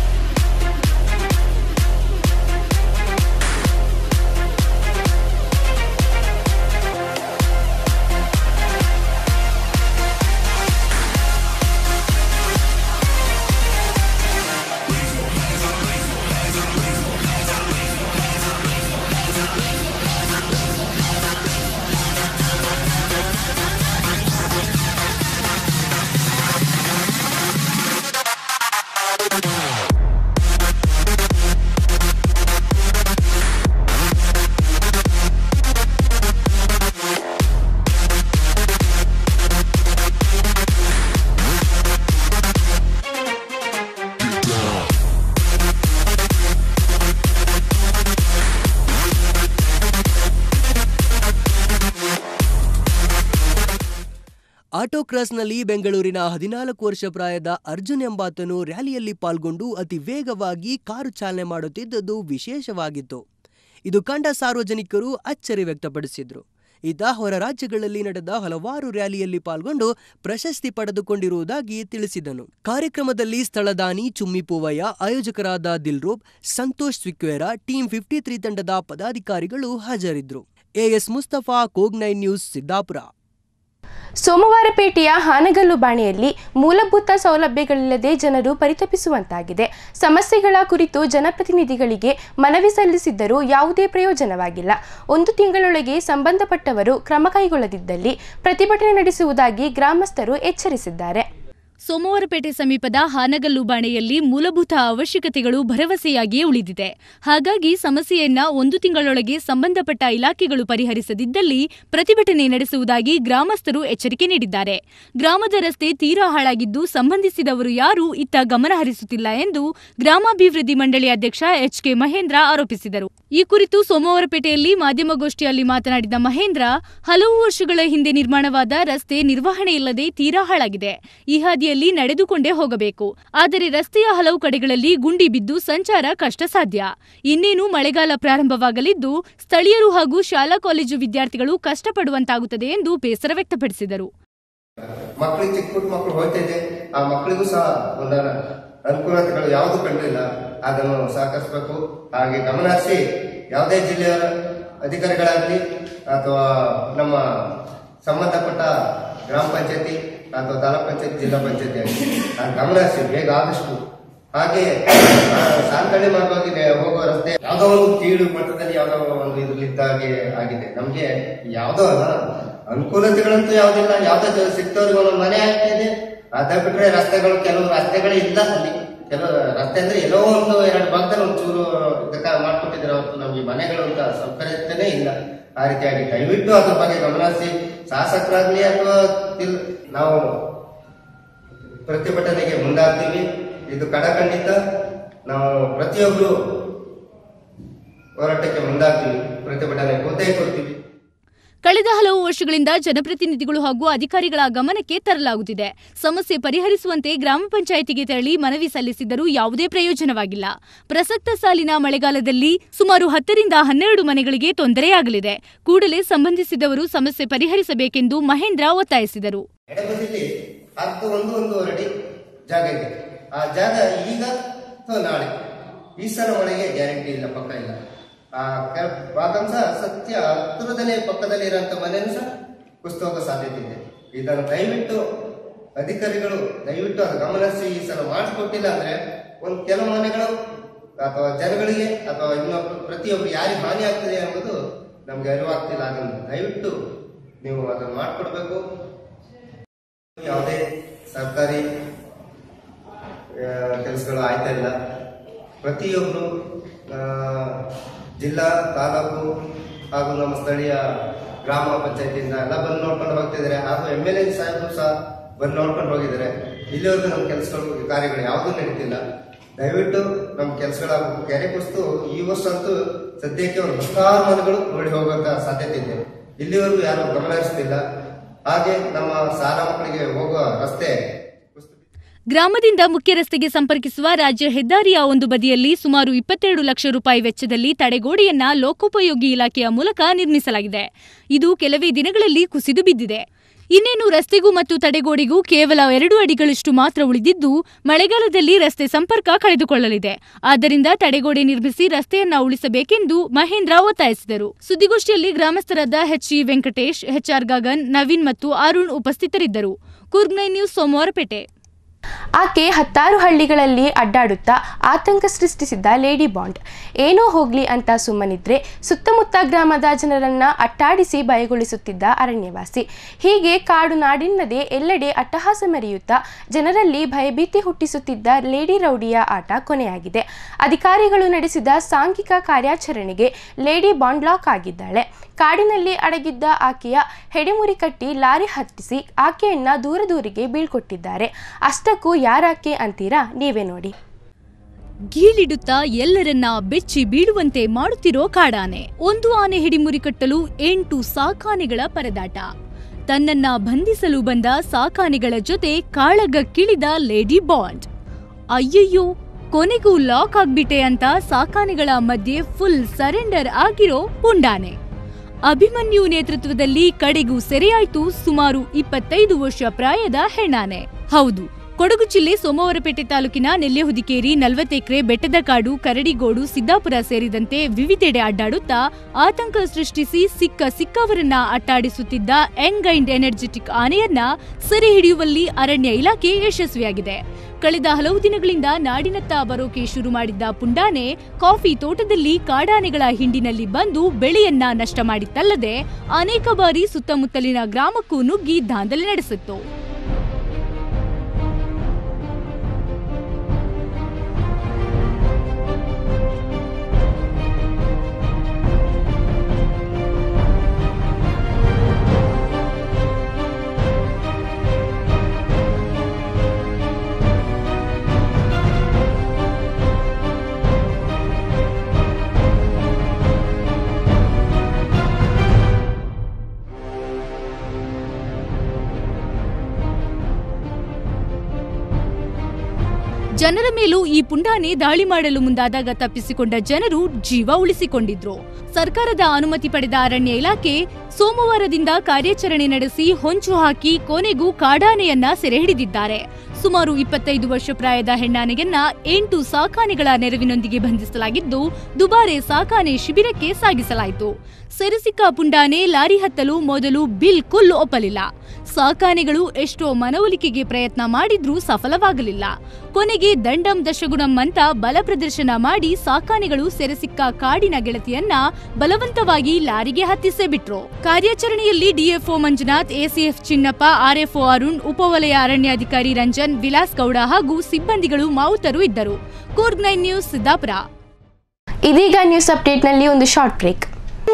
ಆಟೋಕ್ರಾಸ್ನಲ್ಲಿ ಬೆಂಗಳೂರಿನ ಹದಿನಾಲ್ಕು ವರ್ಷ ಪ್ರಾಯದ ಅರ್ಜುನ್ ಎಂಬಾತನು ರ್ಯಾಲಿಯಲ್ಲಿ ಪಾಲ್ಗೊಂಡು ಅತಿ ವೇಗವಾಗಿ ಕಾರು ಚಾಲನೆ ಮಾಡುತ್ತಿದ್ದುದು ವಿಶೇಷವಾಗಿತ್ತು. ಇದು ಕಂಡ ಸಾರ್ವಜನಿಕರು ಅಚ್ಚರಿ ವ್ಯಕ್ತಪಡಿಸಿದ್ರು. ಈತ ಹೊರ ರಾಜ್ಯಗಳಲ್ಲಿ ನಡೆದ ಹಲವಾರು ರ್ಯಾಲಿಯಲ್ಲಿ ಪಾಲ್ಗೊಂಡು ಪ್ರಶಸ್ತಿ ಪಡೆದುಕೊಂಡಿರುವುದಾಗಿ ತಿಳಿಸಿದನು. ಕಾರ್ಯಕ್ರಮದಲ್ಲಿ ಸ್ಥಳದಾನಿ ಚುಮ್ಮಿ ಪೂವಯ್ಯ, ಆಯೋಜಕರಾದ ದಿಲ್ರೂಬ್, ಸಂತೋಷ್ ಸ್ವಿಕ್ವೇರ, ಟೀಮ್ ಫಿಫ್ಟಿ ತ್ರೀ ತಂಡದ ಪದಾಧಿಕಾರಿಗಳು ಹಾಜರಿದ್ದರು. ಎಎಸ್ ಮುಸ್ತಫಾ, ಕೋಗ್ ನೈನ್ ನ್ಯೂಸ್, ಸಿದ್ದಾಪುರ. ಸೋಮವಾರಪೇಟೆಯ ಹಾನಗಲ್ಲು ಬಾಣೆಯಲ್ಲಿ ಮೂಲಭೂತ ಸೌಲಭ್ಯಗಳಿಲ್ಲದೆ ಜನರು ಪರಿತಪಿಸುವಂತಾಗಿದೆ. ಸಮಸ್ಯೆಗಳ ಕುರಿತು ಜನಪ್ರತಿನಿಧಿಗಳಿಗೆ ಮನವಿ ಸಲ್ಲಿಸಿದ್ದರೂ ಯಾವುದೇ ಪ್ರಯೋಜನವಾಗಿಲ್ಲ. ಒಂದು ತಿಂಗಳೊಳಗೆ ಸಂಬಂಧಪಟ್ಟವರು ಕ್ರಮ ಕೈಗೊಳ್ಳದಿದ್ದಲ್ಲಿ ಪ್ರತಿಭಟನೆ ನಡೆಸುವುದಾಗಿ ಗ್ರಾಮಸ್ಥರು ಎಚ್ಚರಿಸಿದ್ದಾರೆ. ಸೋಮವಾರಪೇಟೆ ಸಮೀಪದ ಹಾನಗಲ್ಲು ಬಾಣೆಯಲ್ಲಿ ಮೂಲಭೂತ ಅವಶ್ಯಕತೆಗಳು ಭರವಸೆಯಾಗಿಯೇ ಉಳಿದಿದೆ. ಹಾಗಾಗಿ ಸಮಸ್ಯೆಯನ್ನ ಒಂದು ತಿಂಗಳೊಳಗೆ ಸಂಬಂಧಪಟ್ಟ ಇಲಾಖೆಗಳು ಪರಿಹರಿಸದಿದ್ದಲ್ಲಿ ಪ್ರತಿಭಟನೆ ನಡೆಸುವುದಾಗಿ ಗ್ರಾಮಸ್ಥರು ಎಚ್ಚರಿಕೆ ನೀಡಿದ್ದಾರೆ. ಗ್ರಾಮದ ರಸ್ತೆ ತೀರಾ ಹಾಳಾಗಿದ್ದು ಸಂಬಂಧಿಸಿದವರು ಯಾರೂ ಇತ್ತ ಗಮನ ಹರಿಸುತ್ತಿಲ್ಲ ಎಂದು ಗ್ರಾಮಾಭಿವೃದ್ಧಿ ಮಂಡಳಿ ಅಧ್ಯಕ್ಷ ಎಚ್ ಕೆ ಮಹೇಂದ್ರ ಆರೋಪಿಸಿದರು. ಈ ಕುರಿತು ಸೋಮವಾರಪೇಟೆಯಲ್ಲಿ ಮಾಧ್ಯಮಗೋಷ್ಠಿಯಲ್ಲಿ ಮಾತನಾಡಿದ ಮಹೇಂದ್ರ, ಹಲವು ವರ್ಷಗಳ ಹಿಂದೆ ನಿರ್ಮಾಣವಾದ ರಸ್ತೆ ನಿರ್ವಹಣೆ ಇಲ್ಲದೆ ತೀರಾ ಹಾಳಾಗಿದೆ. ಈ ಹಾದಿಯಲ್ಲಿ ನಡೆದುಕೊಂಡೇ ಹೋಗಬೇಕು. ಆದರೆ ರಸ್ತೆಯ ಹಲವು ಕಡೆಗಳಲ್ಲಿ ಗುಂಡಿ ಬಿದ್ದು ಸಂಚಾರ ಕಷ್ಟ ಸಾಧ್ಯ. ಇನ್ನೇನು ಮಳೆಗಾಲ ಪ್ರಾರಂಭವಾಗಲಿದ್ದು ಸ್ಥಳೀಯರು ಹಾಗೂ ಶಾಲಾ ಕಾಲೇಜು ವಿದ್ಯಾರ್ಥಿಗಳು ಕಷ್ಟಪಡುವಂತಾಗುತ್ತದೆ ಎಂದು ಬೇಸರ ವ್ಯಕ್ತಪಡಿಸಿದರು. ಮಕ್ಕಳಿಗೆ ಚಿಕ್ಕ ಪುಟ್ಟ ಮಕ್ಕಳು ಹೋಗ್ತಿದೆ, ಆ ಮಕ್ಕಳಿಗೂ ಸಹ ಒಂದು ಅನುಕೂಲತೆಗಳು ಯಾವುದು ಕಂಡಿಲ್ಲ, ಅದನ್ನು ಸಹಕರಿಸಬೇಕು. ಹಾಗೆ ಗಮನ ಹರಿಸಿ ಯಾವುದೇ ಜಿಲ್ಲೆಯ ಅಧಿಕಾರಿಗಳಾಗಲಿ ಅಥವಾ ನಮ್ಮ ಸಂಬಂಧಪಟ್ಟ ಗ್ರಾಮ ಪಂಚಾಯತಿ ಅಥವಾ ತಾಲೂಕ್ ಪಂಚಾಯತ್ ಜಿಲ್ಲಾ ಪಂಚಾಯತಿ ಆಗಲಿ ಗಮನ ಹರಿಸಿ ಬೇಗ ಆದಷ್ಟು. ಹಾಗೆ ಸಾಂಕಳ್ಳಿ ಮಾರ್ಗವಾಗಿ ಹೋಗುವ ರಸ್ತೆ ಯಾವ್ದೋ ಒಂದು ಕೀಳು ಮಟ್ಟದಲ್ಲಿ ಯಾವ್ದೋ ಒಂದು ಇದ್ರಲ್ಲಿದ್ದಾಗೆ ಆಗಿದೆ. ನಮ್ಗೆ ಯಾವ್ದೋ ಅನುಕೂಲತೆಗಳಂತೂ ಯಾವ್ದಿಲ್ಲ, ಯಾವ್ದೋ ಸಿಕ್ತವ್ರಿಗೆ ಒಂದೊಂದು ಮನೆ ಆಗ್ತಿದೆ. ಅದ ಬಿಟ್ರೆ ರಸ್ತೆಗಳು ಕೆಲವು ರಸ್ತೆಗಳೇ ಇಲ್ಲ ಅಲ್ಲಿ. ಕೆಲವು ರಸ್ತೆ ಅಂದ್ರೆ ಎಲ್ಲೋ ಒಂದು ಎರಡು ಭಾಗದಲ್ಲಿ ಒಂದು ಚೂರು ಇದಕ್ಕ ಮಾಡ್ಕೊಟ್ಟಿದ್ರೆ ಅವತ್ತು ನಮ್ಗೆ ಮನೆಗಳು ಅಂತ ಸೌಕರ್ಯತೆನೇ ಇಲ್ಲ. ಆ ರೀತಿಯಾಗಿ ದಯವಿಟ್ಟು ಅದ್ರ ಬಗ್ಗೆ ಗಮನಿಸಿ ಶಾಸಕರಾಗ್ಲಿ ಅಥವಾ ನಾವು ಪ್ರತಿಭಟನೆಗೆ ಮುಂದಾಗ್ತೀವಿ. ಇದು ಕಡಖಂಡಿತ. ನಾವು ಪ್ರತಿಯೊಬ್ಬರು ಹೋರಾಟಕ್ಕೆ ಮುಂದಾಗ್ತೀವಿ, ಪ್ರತಿಭಟನೆ ಹುದ್ದೆ ಕೊಡ್ತೀವಿ. ಕಳೆದ ಹಲವು ವರ್ಷಗಳಿಂದ ಜನಪ್ರತಿನಿಧಿಗಳು ಹಾಗೂ ಅಧಿಕಾರಿಗಳ ಗಮನಕ್ಕೆ ತರಲಾಗುತ್ತಿದೆ. ಸಮಸ್ಯೆ ಪರಿಹರಿಸುವಂತೆ ಗ್ರಾಮ ಪಂಚಾಯಿತಿಗೆ ತೆರಳಿ ಮನವಿ ಸಲ್ಲಿಸಿದರೂ ಯಾವುದೇ ಪ್ರಯೋಜನವಾಗಿಲ್ಲ. ಪ್ರಸಕ್ತ ಸಾಲಿನ ಮಳೆಗಾಲದಲ್ಲಿ ಸುಮಾರು ಹತ್ತರಿಂದ ಹನ್ನೆರಡು ಮನೆಗಳಿಗೆ ತೊಂದರೆಯಾಗಲಿದೆ. ಕೂಡಲೇ ಸಂಬಂಧಿಸಿದವರು ಸಮಸ್ಯೆ ಪರಿಹರಿಸಬೇಕೆಂದು ಮಹೇಂದ್ರ ಒತ್ತಾಯಿಸಿದರು. ಎಡಬದಿಯಲ್ಲಿ ಹತ್ತು ಒಂದು ಒಂದೂವರೆ ಅಡಿ ಜಾಗ ಇದೆ. ಆ ಜಾಗ ಈಗ ನಾಳೆ ಈ ಸಲ ಮಳೆಗೆ ಗ್ಯಾರಂಟಿ ಇಲ್ಲ, ಪಕ್ಕ ಇಲ್ಲ. ಆ ಭಾಗಂ ಸಹ ಸತ್ಯ ಹತ್ತಿರದಲ್ಲೇ ಪಕ್ಕದಲ್ಲಿ ಇರುವಂತ ಮನೆಯೂ ಸಹ ಕುಸಿದು ಹೋಗೋ ಸಾಧ್ಯತೆ ಇದೆ. ಇದನ್ನು ದಯವಿಟ್ಟು ಅಧಿಕಾರಿಗಳು ದಯವಿಟ್ಟು ಅದು ಗಮನಿಸಿ ಈ ಸಲ ಮಾಡಿಕೊಟ್ಟಿಲ್ಲ ಅಂದ್ರೆ ಒಂದು ಕೆಲವು ಮನೆಗಳು ಅಥವಾ ಜನಗಳಿಗೆ ಅಥವಾ ಇನ್ನೊಬ್ರು ಪ್ರತಿಯೊಬ್ಬರು ಯಾರಿಗೆ ಹಾನಿ ಆಗ್ತದೆ ಎಂಬುದು ನಮ್ಗೆ ಅರಿವಾಗ್ತಿಲ್ಲ. ಅದನ್ನು ದಯವಿಟ್ಟು ನೀವು ಅದನ್ನು ಮಾಡಿಕೊಡ್ಬೇಕು. ಯಾವುದೇ ಸರ್ಕಾರಿ ಕೆಲಸಗಳು ಆಯ್ತಾ ಇಲ್ಲ. ಪ್ರತಿಯೊಬ್ಬರು ಜಿಲ್ಲಾ ತಾಲೂಕು ಹಾಗೂ ನಮ್ಮ ಸ್ಥಳೀಯ ಗ್ರಾಮ ಪಂಚಾಯತಿಯಿಂದ ಎಲ್ಲ ಬಂದು ನೋಡ್ಕೊಂಡು ಹೋಗ್ತಿದ್ದಾರೆ. ಹಾಗೂ ಎಮ್ ಎಲ್ ಎ ಸಾಹೇಬರು ಸಹ ಬಂದು ನೋಡ್ಕೊಂಡು ಹೋಗಿದ್ದಾರೆ. ಇಲ್ಲಿವರೆಗೂ ನಮ್ಮ ಕೆಲಸಗಳು ಕಾರ್ಯಗಳು ಯಾವುದೂ ನಡೀತಿಲ್ಲ. ದಯವಿಟ್ಟು ನಮ್ಮ ಕೆಲಸಗಳಾಗಬೇಕು. ಕೆರೆ ಕುಸಿದು ಈ ವರ್ಷ ಅಂತೂ ಸದ್ಯಕ್ಕೆ ಒಂದು ಹತ್ತಾರು ಮನೆಗಳು ನೋಡಿ ಹೋಗುವಂತ ಸಾಧ್ಯತೆ ಇದೆ. ಇಲ್ಲಿವರೆಗೂ ಯಾರು ಗಮನಿಸ್ತಿಲ್ಲ. ಹಾಗೆ ನಮ್ಮ ಶಾಲಾ ಮಕ್ಕಳಿಗೆ ಹೋಗುವ ರಸ್ತೆ ಗ್ರಾಮದಿಂದ ಮುಖ್ಯ ರಸ್ತೆಗೆ ಸಂಪರ್ಕಿಸುವ ರಾಜ್ಯ ಹೆದ್ದಾರಿಯ ಒಂದು ಬದಿಯಲ್ಲಿ ಸುಮಾರು ಇಪ್ಪತ್ತೆರಡು ಲಕ್ಷ ರೂಪಾಯಿ ವೆಚ್ಚದಲ್ಲಿ ತಡೆಗೋಡೆಯನ್ನ ಲೋಕೋಪಯೋಗಿ ಇಲಾಖೆಯ ಮೂಲಕ ನಿರ್ಮಿಸಲಾಗಿದೆ. ಇದು ಕೆಲವೇ ದಿನಗಳಲ್ಲಿ ಕುಸಿದು ಬಿದ್ದಿದೆ. ಇನ್ನೇನು ರಸ್ತೆಗೂ ಮತ್ತು ತಡೆಗೋಡೆಗೂ ಕೇವಲ ಎರಡು ಅಡಿಗಳಷ್ಟು ಮಾತ್ರ ಉಳಿದಿದ್ದು ಮಳೆಗಾಲದಲ್ಲಿ ರಸ್ತೆ ಸಂಪರ್ಕ ಕಳೆದುಕೊಳ್ಳಲಿದೆ. ಆದ್ದರಿಂದ ತಡೆಗೋಡೆ ನಿರ್ಮಿಸಿ ರಸ್ತೆಯನ್ನ ಉಳಿಸಬೇಕೆಂದು ಮಹೇಂದ್ರ ಒತ್ತಾಯಿಸಿದರು. ಸುದ್ದಿಗೋಷ್ಠಿಯಲ್ಲಿ ಗ್ರಾಮಸ್ಥರಾದ H E Venkatesh, H R Gagan, Naveen ಮತ್ತು ಅರುಣ್ ಉಪಸ್ಥಿತರಿದ್ದರು. Coorg nine news, Somwarpet. ಆಕೆ ಹತ್ತಾರು ಹಳ್ಳಿಗಳಲ್ಲಿ ಅಡ್ಡಾಡುತ್ತಾ ಆತಂಕ ಸೃಷ್ಟಿಸಿದ್ದ ಲೇಡಿ ಬಾಂಡ್. ಏನೋ ಹೋಗ್ಲಿ ಅಂತ ಸುಮ್ಮನಿದ್ರೆ ಸುತ್ತಮುತ್ತ ಗ್ರಾಮದ ಜನರನ್ನ ಅಟ್ಟಾಡಿಸಿ ಭಯಗೊಳಿಸುತ್ತಿದ್ದ ಅರಣ್ಯವಾಸಿ. ಹೀಗೆ ಕಾಡು ನಾಡಿನದೇ ಎಲ್ಲೆಡೆ ಅಟ್ಟಹಾಸ ಮೆರೆಯುತ್ತಾ ಜನರಲ್ಲಿ ಭಯಭೀತಿ ಹುಟ್ಟಿಸುತ್ತಿದ್ದ ಲೇಡಿ ರೌಡಿಯ ಆಟ ಕೊನೆಯಾಗಿದೆ. ಅಧಿಕಾರಿಗಳು ನಡೆಸಿದ ಸಾಂಘಿಕ ಕಾರ್ಯಾಚರಣೆಗೆ ಲೇಡಿ ಬಾಂಡ್ ಲಾಕ್ ಆಗಿದ್ದಾಳೆ. ಕಾಡಿನಲ್ಲಿ ಅಡಗಿದ್ದ ಆಕೆಯ ಹೆಡೆಮುರಿ ಕಟ್ಟಿ ಲಾರಿ ಹತ್ತಿಸಿ ಆಕೆಯನ್ನ ದೂರ ದೂರಿಗೆ ಬೀಳ್ಕೊಟ್ಟಿದ್ದಾರೆ. ಅಷ್ಟಕ್ಕೂ ಯಾರಾಕೆ ಅಂತೀರಾ? ನೀವೇ ನೋಡಿ. ಗೀಳಿಡುತ್ತಾ ಎಲ್ಲರನ್ನ ಬೆಚ್ಚಿ ಬೀಳುವಂತೆ ಮಾಡುತ್ತಿರೋ ಕಾಡಾನೆ. ಒಂದು ಆನೆ ಹಿಡಿಮುರಿ ಕಟ್ಟಲು ಎಂಟು ಸಾಕಾನೆಗಳ ಪರದಾಟ. ತನ್ನನ್ನ ಬಂಧಿಸಲು ಬಂದ ಸಾಕಾನೆಗಳ ಜೊತೆ ಕಾಳಗಕ್ಕಿಳಿದ ಲೇಡಿ ಬಾಂಡ್. ಅಯ್ಯಯ್ಯೋ, ಕೊನೆಗೂ ಲಾಕ್ ಆಗ್ಬಿಟ್ಟೆ ಅಂತ ಸಾಕಾನೆಗಳ ಮಧ್ಯೆ ಫುಲ್ ಸರೆಂಡರ್ ಆಗಿರೋ ಪುಂಡಾನೆ. ಅಭಿಮನ್ಯು ನೇತೃತ್ವದಲ್ಲಿ ಕಡೆಗೂ ಸೆರೆಯಾಯ್ತು ಸುಮಾರು ಇಪ್ಪತ್ತೈದು ವರ್ಷ ಪ್ರಾಯದ ಹೆಣ್ಣಾನೆ. ಹೌದು, ಕೊಡಗು ಜಿಲ್ಲೆ ಸೋಮವಾರಪೇಟೆ ತಾಲೂಕಿನ ನೆಲ್ಲೆಹುದಿಕೇರಿ, ನಲವತ್ತೆಕ್ರೆ, ಬೆಟ್ಟದಕಾಡು, ಕರಡಿಗೋಡು, ಸಿದ್ದಾಪುರ ಸೇರಿದಂತೆ ವಿವಿಧೆಡೆ ಅಡ್ಡಾಡುತ್ತಾ ಆತಂಕ ಸೃಷ್ಟಿಸಿ ಸಿಕ್ಕ ಸಿಕ್ಕವರನ್ನ ಅಟ್ಟಾಡಿಸುತ್ತಿದ್ದ ಯಂಗ್ ಅಂಡ್ ಎನರ್ಜೆಟಿಕ್ ಆನೆಯನ್ನ ಸೆರೆ ಹಿಡಿಯುವಲ್ಲಿ ಅರಣ್ಯ ಇಲಾಖೆ ಯಶಸ್ವಿಯಾಗಿದೆ. ಕಳೆದ ಹಲವು ದಿನಗಳಿಂದ ನಾಡಿನತ್ತ ಬರೋಕೆ ಶುರು ಮಾಡಿದ್ದ ಪುಂಡಾನೆ ಕಾಫಿ ತೋಟದಲ್ಲಿ ಕಾಡಾನೆಗಳ ಹಿಂಡಿನಲ್ಲಿ ಬಂದು ಬೆಳೆಯನ್ನ ನಷ್ಟ ಮಾಡಿತ್ತಲ್ಲದೆ ಅನೇಕ ಬಾರಿ ಸುತ್ತಮುತ್ತಲಿನ ಗ್ರಾಮಕ್ಕೂ ನುಗ್ಗಿ ದಾಂಧಲೆ ನಡೆಸಿತ್ತು. ಜನರ ಮೇಲೂ ಈ ಪುಂಡಾನೆ ದಾಳಿ ಮಾಡಲು ಮುಂದಾದಾಗ ತಪ್ಪಿಸಿಕೊಂಡ ಜನರು ಜೀವ ಉಳಿಸಿಕೊಂಡಿದ್ರು. ಸರ್ಕಾರದ ಅನುಮತಿ ಪಡೆದ ಅರಣ್ಯ ಇಲಾಖೆ ಸೋಮವಾರದಿಂದ ಕಾರ್ಯಾಚರಣೆ ನಡೆಸಿ ಹೊಂಚು ಹಾಕಿ ಕೊನೆಗೂ ಕಾಡಾನೆಯನ್ನ ಸೆರೆ ಹಿಡಿದಿದ್ದಾರೆ. ಸುಮಾರು ಇಪ್ಪತ್ತೈದು ವರ್ಷ ಪ್ರಾಯದ ಹೆಣ್ಣಾನೆಯನ್ನ ಎಂಟು ಸಾಕಾನೆಗಳ ನೆರವಿನೊಂದಿಗೆ ಬಂಧಿಸಲಾಗಿದ್ದು, ದುಬಾರೆ ಸಾಕಾನೆ ಶಿಬಿರಕ್ಕೆ ಸಾಗಿಸಲಾಯಿತು. ಸೆರೆಸಿಕ್ಕ ಪುಂಡಾನೆ ಲಾರಿ ಹತ್ತಲು ಮೊದಲು ಬಿಲ್ಕುಲ್ ಒಪ್ಪಲಿಲ್ಲ. ಸಾಕಾನೆಗಳು ಎಷ್ಟೋ ಮನವೊಲಿಕೆಗೆ ಪ್ರಯತ್ನ ಮಾಡಿದ್ರೂ ಸಫಲವಾಗಲಿಲ್ಲ. ಕೊನೆಗೆ ದಂಡಂ ದಶಗುಣಂ ಅಂತ ಬಲ ಪ್ರದರ್ಶನ ಮಾಡಿ ಸಾಕಾನೆಗಳು ಸೆರೆಸಿಕ್ಕ ಕಾಡಿನ ಗೆಳತಿಯನ್ನ ಬಲವಂತವಾಗಿ ಲಾರಿಗೆ ಹತ್ತಿಸೇ ಬಿಟ್ರು. ಕಾರ್ಯಾಚರಣೆಯಲ್ಲಿ DFO Manjunath, ACF Chinnappa, RFO Arun, ಉಪವಲಯ ಅರಣ್ಯಾಧಿಕಾರಿ ರಂಜನ್, ವಿಲಾಸ್ ಗೌಡ ಹಾಗೂ ಸಿಬ್ಬಂದಿಗಳು ಮಾವುತರು ಇದ್ದರು. Coorg nine news, Siddapura. ಇದೀಗ ನ್ಯೂಸ್ ಅಪ್ಡೇಟ್ನಲ್ಲಿ ಒಂದು ಶಾರ್ಟ್ ಬ್ರೇಕ್.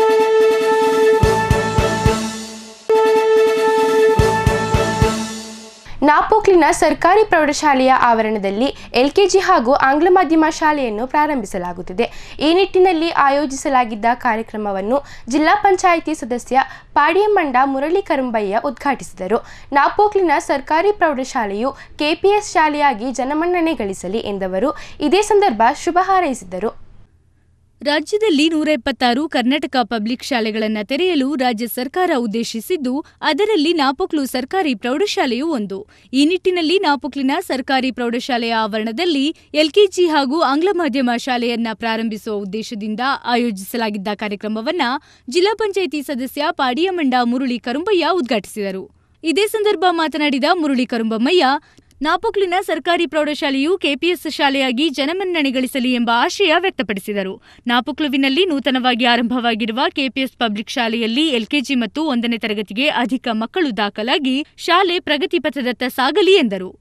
ನಾಪೋಕ್ಲಿನ ಸರ್ಕಾರಿ ಪ್ರೌಢಶಾಲೆಯ ಆವರಣದಲ್ಲಿ ಎಲ್ಕೆಜಿ ಹಾಗೂ ಆಂಗ್ಲ ಮಾಧ್ಯಮ ಶಾಲೆಯನ್ನು ಪ್ರಾರಂಭಿಸಲಾಗುತ್ತಿದೆ. ಈ ನಿಟ್ಟಿನಲ್ಲಿ ಆಯೋಜಿಸಲಾಗಿದ್ದ ಕಾರ್ಯಕ್ರಮವನ್ನು ಜಿಲ್ಲಾ ಪಂಚಾಯಿತಿ ಸದಸ್ಯ ಪಾಡಿಯಮ್ಮಂಡ ಮುರಳಿ ಕರಂಬಯ್ಯ ಉದ್ಘಾಟಿಸಿದರು. ನಾಪೋಕ್ಲಿನ ಸರ್ಕಾರಿ ಪ್ರೌಢಶಾಲೆಯು ಕೆಪಿಎಸ್ ಶಾಲೆಯಾಗಿ ಜನಮನ್ನಣೆ ಗಳಿಸಲಿ ಎಂದವರು ಇದೇ ಸಂದರ್ಭ ಶುಭ ಹಾರೈಸಿದರು. ರಾಜ್ಯದಲ್ಲಿ ನೂರ ಎಪ್ಪತ್ತಾರು ಕರ್ನಾಟಕ ಪಬ್ಲಿಕ್ ಶಾಲೆಗಳನ್ನು ತೆರೆಯಲು ರಾಜ್ಯ ಸರ್ಕಾರ ಉದ್ದೇಶಿಸಿದ್ದು, ಅದರಲ್ಲಿ ನಾಪೋಕ್ಲು ಸರ್ಕಾರಿ ಪ್ರೌಢಶಾಲೆಯೂ ಒಂದು. ಈ ನಿಟ್ಟಿನಲ್ಲಿ ನಾಪೋಕ್ಲಿನ ಸರ್ಕಾರಿ ಪ್ರೌಢಶಾಲೆಯ ಆವರಣದಲ್ಲಿ ಎಲ್ಕೆಜಿ ಹಾಗೂ ಆಂಗ್ಲ ಮಾಧ್ಯಮ ಶಾಲೆಯನ್ನ ಪ್ರಾರಂಭಿಸುವ ಉದ್ದೇಶದಿಂದ ಆಯೋಜಿಸಲಾಗಿದ್ದ ಕಾರ್ಯಕ್ರಮವನ್ನು ಜಿಲ್ಲಾ ಪಂಚಾಯಿತಿ ಸದಸ್ಯ ಪಾಡಿಯಮ್ಮಂಡ ಮುರಳಿ ಕರುಂಬಯ್ಯ ಉದ್ಘಾಟಿಸಿದರು. ಇದೇ ಸಂದರ್ಭ ಮಾತನಾಡಿದ ಮುರಳಿ ಕರುಂಬಮ್ಮಯ್ಯ, ನಾಪೋಕ್ಲಿನ ಸರ್ಕಾರಿ ಪ್ರೌಢಶಾಲೆಯು ಕೆಪಿಎಸ್ ಶಾಲೆಯಾಗಿ ಜನಮನ್ನಣೆ ಗಳಿಸಲಿ ಎಂಬ ಆಶಯ ವ್ಯಕ್ತಪಡಿಸಿದರು. ನಾಪೋಕ್ಲುವಿನಲ್ಲಿ ನೂತನವಾಗಿ ಆರಂಭವಾಗಿರುವ ಕೆಪಿಎಸ್ ಪಬ್ಲಿಕ್ ಶಾಲೆಯಲ್ಲಿ ಎಲ್ಕೆಜಿ ಮತ್ತು ಒಂದನೇ ತರಗತಿಗೆ ಅಧಿಕ ಮಕ್ಕಳು ದಾಖಲಾಗಿ ಶಾಲೆ ಪ್ರಗತಿ ಪಥದತ್ತ ಸಾಗಲಿ ಎಂದರು.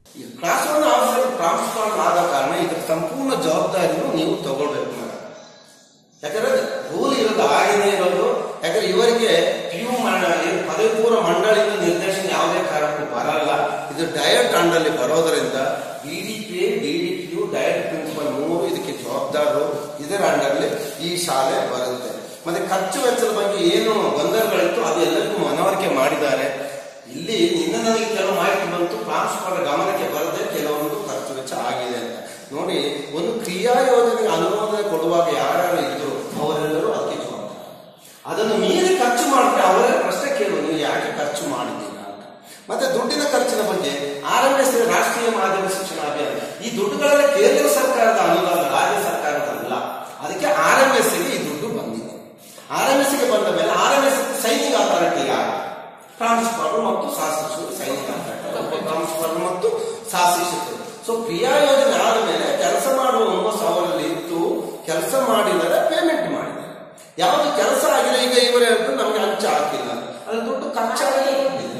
ಸಂಪೂರ್ಣ ಜವಾಬ್ದಾರಿಯನ್ನು ನೀವು ತಗೊಳ್ಬೇಕು. ಯಾಕಂದ್ರೆ ರೂಲ್ ಇರೋದು ಆಗಿನೇ ಇರೋದು. ಯಾಕಂದ್ರೆ ಇವರಿಗೆ ಪಿಯು ಪದವಿ ಪೂರ್ವ ಮಂಡಳಿಯಿಂದ ನಿರ್ದೇಶನ ಯಾವುದೇ ಕಾರಣಕ್ಕೂ ಬರಲ್ಲ. ಇದು ಡಯಟ್ ಅಂಡಲ್ಲಿ ಬರೋದರಿಂದ ಡಿಡಿಪಿ ಡಿಡಿಪಿಯು ಡಯಟ್ ಪ್ರಿನ್ಸಿಪಲ್ ಮೂರು ಇದಕ್ಕೆ ಜವಾಬ್ದಾರರು. ಇದರ ಅಂಡರ್ಲಿ ಈ ಶಾಲೆ ಬರುತ್ತೆ. ಮತ್ತೆ ಖರ್ಚು ವೆಚ್ಚದ ಬಗ್ಗೆ ಏನು ಗೊಂದಲಗಳಿತ್ತು ಅದು ಎಲ್ಲರಿಗೂ ಮನವರಿಕೆ ಮಾಡಿದ್ದಾರೆ. ಇಲ್ಲಿ ನಿನ್ನ ನನಗೆ ಕೆಲವು ಮಾಹಿತಿ ಬಂತು, ಪ್ರಾಂಶುಪಾಲರ ಗಮನಕ್ಕೆ ಬರದೆ ಕೆಲವೊಂದು ಖರ್ಚು ವೆಚ್ಚ ಆಗಿದೆ ಅಂತ. ನೋಡಿ, ಒಂದು ಕ್ರಿಯಾ ಯೋಜನೆಗೆ ಅನುಮೋದನೆ ಕೊಡುವಾಗ ಯಾರ್ಯಾರು ಇದ್ರು ಅವರೆಲ್ಲರೂ ಅದಕ್ಕೆ ಜವಾಬ್ದಾರ. ಅದನ್ನು ಮೀರಿ ಖರ್ಚು ಮಾಡಿದ್ರೆ ಅವರೇ ಪ್ರಶ್ನೆ ಕೇಳು, ನೀವು ಯಾಕೆ ಖರ್ಚು ಮಾಡಿದ್ದೀರಾ ಅಂತ. ಮತ್ತೆ ದುಡ್ಡಿನ ಖರ್ಚಿನ ಬಗ್ಗೆ ಆರ್ ಎಂ ಎಸ್ ರಾಷ್ಟ್ರೀಯ ಮಾಧ್ಯಮ ಶಿಕ್ಷಣ ಅಭಿಯಾನ, ಈ ದುಡ್ಡುಗಳೆಲ್ಲ ಕೇಂದ್ರ ಸರ್ಕಾರದ ಅನುದಾನ, ರಾಜ್ಯ ಸರ್ಕಾರದ ಅಲ್ಲ. ಅದಕ್ಕೆ ಆರ್ ಎಂ ಎಸ್ ಗೆ ಈ ದುಡ್ಡು ಬಂದಿದೆ. ಆರ್ ಎಂ ಎಸ್ ಗೆ ಬಂದ ಮೇಲೆ ಆರ್ ಎಂ ಎಸ್ ಸೈನಿಕ ಅಥಾರಿಟಿ ಯಾರು? ಪ್ರಾಂಶುಪಾಲರು ಮತ್ತು ಶಾಸಕರು. ಸೈನಿಕ ಅಥಾರಿಟಿ ಪ್ರಾಂಶುಪಾಲರು ಮತ್ತು ಶಾಸಕರು. ಸೊ ಕ್ರಿಯಾ ಯೋಜನೆ ಆದ ಮೇಲೆ ಕೆಲಸ ಮಾಡುವ ಹುಮ್ಮಸ್ಸು ಅವರಲ್ಲಿ ಇತ್ತು. ಕೆಲಸ ಮಾಡಿದರೆ ಪೇಮೆಂಟ್ ಮಾಡಿದ್ದಾರೆ. ಯಾವುದು ಕೆಲಸ ಆಗಿದೆ ಈಗ ಇವರೇ ಹೇಳ್ತು ನಮಗೆ ಅಂಚ ಹಾಕಿಲ್ಲ, ಅದು ದುಡ್ಡು ಖರ್ಚಾಗಿ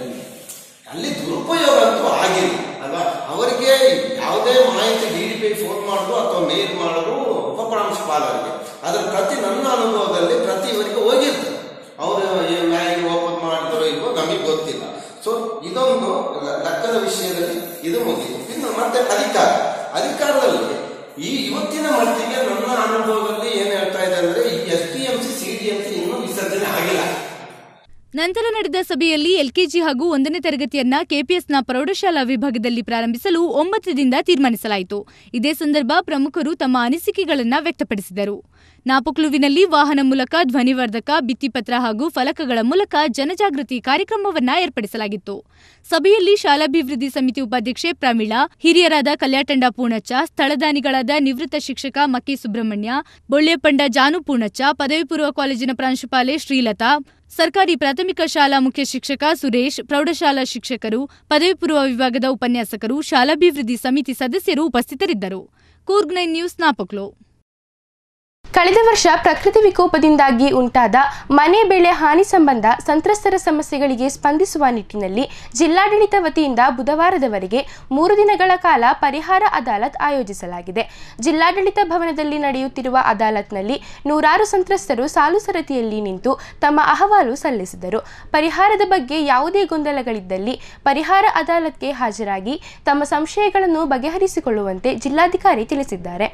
ಅಲ್ಲಿ ದುರುಪಯೋಗ ಅಂತೂ ಆಗಿಲ್ಲ ಅಲ್ವಾ. ಅವರಿಗೆ ಯಾವುದೇ ಮಾಹಿತಿ ಡಿಡಿಪಿ ಫೋನ್ ಮಾಡೋದು ಅಥವಾ ಮೇಲ್ ಮಾಡೋದು ಉಪ ಪ್ರಾಂಶುಪಾಲರಿಗೆ, ಅದರ ಪ್ರತಿ ನನ್ನ ಅನುಭವದಲ್ಲಿ ಪ್ರತಿ ಇವರಿಗೆ ಹೋಗಿರ್ತದೆ. ಅವರು ಮ್ಯಾಗಿ ಓಪನ್ ಮಾಡಿದರೋ ಇಲ್ವೋ ನಮಗೆ ಗೊತ್ತಿಲ್ಲ. ಸೊ ಇದೊಂದು ಲೆಕ್ಕದ ವಿಷಯದಲ್ಲಿ ಇದು ಮುಗಿತು. ಇನ್ನು ಮತ್ತೆ ಅಧಿಕಾರ ಅಧಿಕಾರದಲ್ಲಿ ಈ ಇವತ್ತಿನ ಮಟ್ಟಿಗೆ ನನ್ನ ಅನುಭವದಲ್ಲಿ ಏನ್ ಹೇಳ್ತಾ ಇದೆ ಅಂದ್ರೆ ಈ S D M C C D M C ಇನ್ನೂ ವಿಸರ್ಜನೆ ಆಗಿಲ್ಲ. ನಂತರ ನಡೆದ ಸಭೆಯಲ್ಲಿ ಎಲ್ಕೆಜಿ ಹಾಗೂ ಒಂದನೇ ತರಗತಿಯನ್ನ ಕೆಪಿಎಸ್ನ ಪ್ರೌಢಶಾಲಾ ವಿಭಾಗದಲ್ಲಿ ಪ್ರಾರಂಭಿಸಲು ಒಮ್ಮತದಿಂದ ತೀರ್ಮಾನಿಸಲಾಯಿತು. ಇದೇ ಸಂದರ್ಭ ಪ್ರಮುಖರು ತಮ್ಮ ಅನಿಸಿಕೆಗಳನ್ನು ವ್ಯಕ್ತಪಡಿಸಿದರು. ನಾಪೋಕ್ಲುವಿನಲ್ಲಿ ವಾಹನ ಮೂಲಕ ಧ್ವನಿವರ್ಧಕ, ಭಿತ್ತಿಪತ್ರ ಹಾಗೂ ಫಲಕಗಳ ಮೂಲಕ ಜನಜಾಗೃತಿ ಕಾರ್ಯಕ್ರಮವನ್ನ ಏರ್ಪಡಿಸಲಾಗಿತ್ತು. ಸಭೆಯಲ್ಲಿ ಶಾಲಾಭಿವೃದ್ಧಿ ಸಮಿತಿ ಉಪಾಧ್ಯಕ್ಷೆ ಪ್ರಮೀಳಾ, ಹಿರಿಯರಾದ ಕಲ್ಯಾಟಂಡ ಪೂರ್ಣಚ್ಚ, ಸ್ಥಳದಾನಿಗಳಾದ ನಿವೃತ್ತ ಶಿಕ್ಷಕ ಮಕ್ಕಿ ಸುಬ್ರಹ್ಮಣ್ಯ, ಬೊಳ್ಳೆಪಂಡ ಜಾನು ಪೂರ್ಣಚ್ಚ, ಪದವಿ ಪೂರ್ವ ಕಾಲೇಜಿನ ಪ್ರಾಂಶುಪಾಲೆ ಶ್ರೀಲತಾ, ಸರ್ಕಾರಿ ಪ್ರಾಥಮಿಕ ಶಾಲಾ ಮುಖ್ಯ ಶಿಕ್ಷಕ ಸುರೇಶ್, ಪ್ರೌಢಶಾಲಾ ಶಿಕ್ಷಕರು, ಪದವಿ ಪೂರ್ವ ವಿಭಾಗದ ಉಪನ್ಯಾಸಕರು, ಶಾಲಾಭಿವೃದ್ಧಿ ಸಮಿತಿ ಸದಸ್ಯರು ಉಪಸ್ಥಿತರಿದ್ದರು. Coorg nine news, Napoklu. ಕಳೆದ ವರ್ಷ ಪ್ರಕೃತಿ ವಿಕೋಪದಿಂದಾಗಿ ಉಂಟಾದ ಮನೆ ಬೆಳೆ ಹಾನಿ ಸಂಬಂಧ ಸಂತ್ರಸ್ತರ ಸಮಸ್ಯೆಗಳಿಗೆ ಸ್ಪಂದಿಸುವ ನಿಟ್ಟಿನಲ್ಲಿ ಜಿಲ್ಲಾಡಳಿತ ವತಿಯಿಂದ ಬುಧವಾರದವರೆಗೆ ಮೂರು ದಿನಗಳ ಕಾಲ ಪರಿಹಾರ ಅದಾಲತ್ ಆಯೋಜಿಸಲಾಗಿದೆ. ಜಿಲ್ಲಾಡಳಿತ ಭವನದಲ್ಲಿ ನಡೆಯುತ್ತಿರುವ ಅದಾಲತ್ನಲ್ಲಿ ನೂರಾರು ಸಂತ್ರಸ್ತರು ಸಾಲು ಸರತಿಯಲ್ಲಿ ನಿಂತು ತಮ್ಮ ಅಹವಾಲು ಸಲ್ಲಿಸಿದರು. ಪರಿಹಾರದ ಬಗ್ಗೆ ಯಾವುದೇ ಗೊಂದಲಗಳಿದ್ದಲ್ಲಿ ಪರಿಹಾರ ಅದಾಲತ್ಗೆ ಹಾಜರಾಗಿ ತಮ್ಮ ಸಂಶಯಗಳನ್ನು ಬಗೆಹರಿಸಿಕೊಳ್ಳುವಂತೆ ಜಿಲ್ಲಾಧಿಕಾರಿ ತಿಳಿಸಿದ್ದಾರೆ.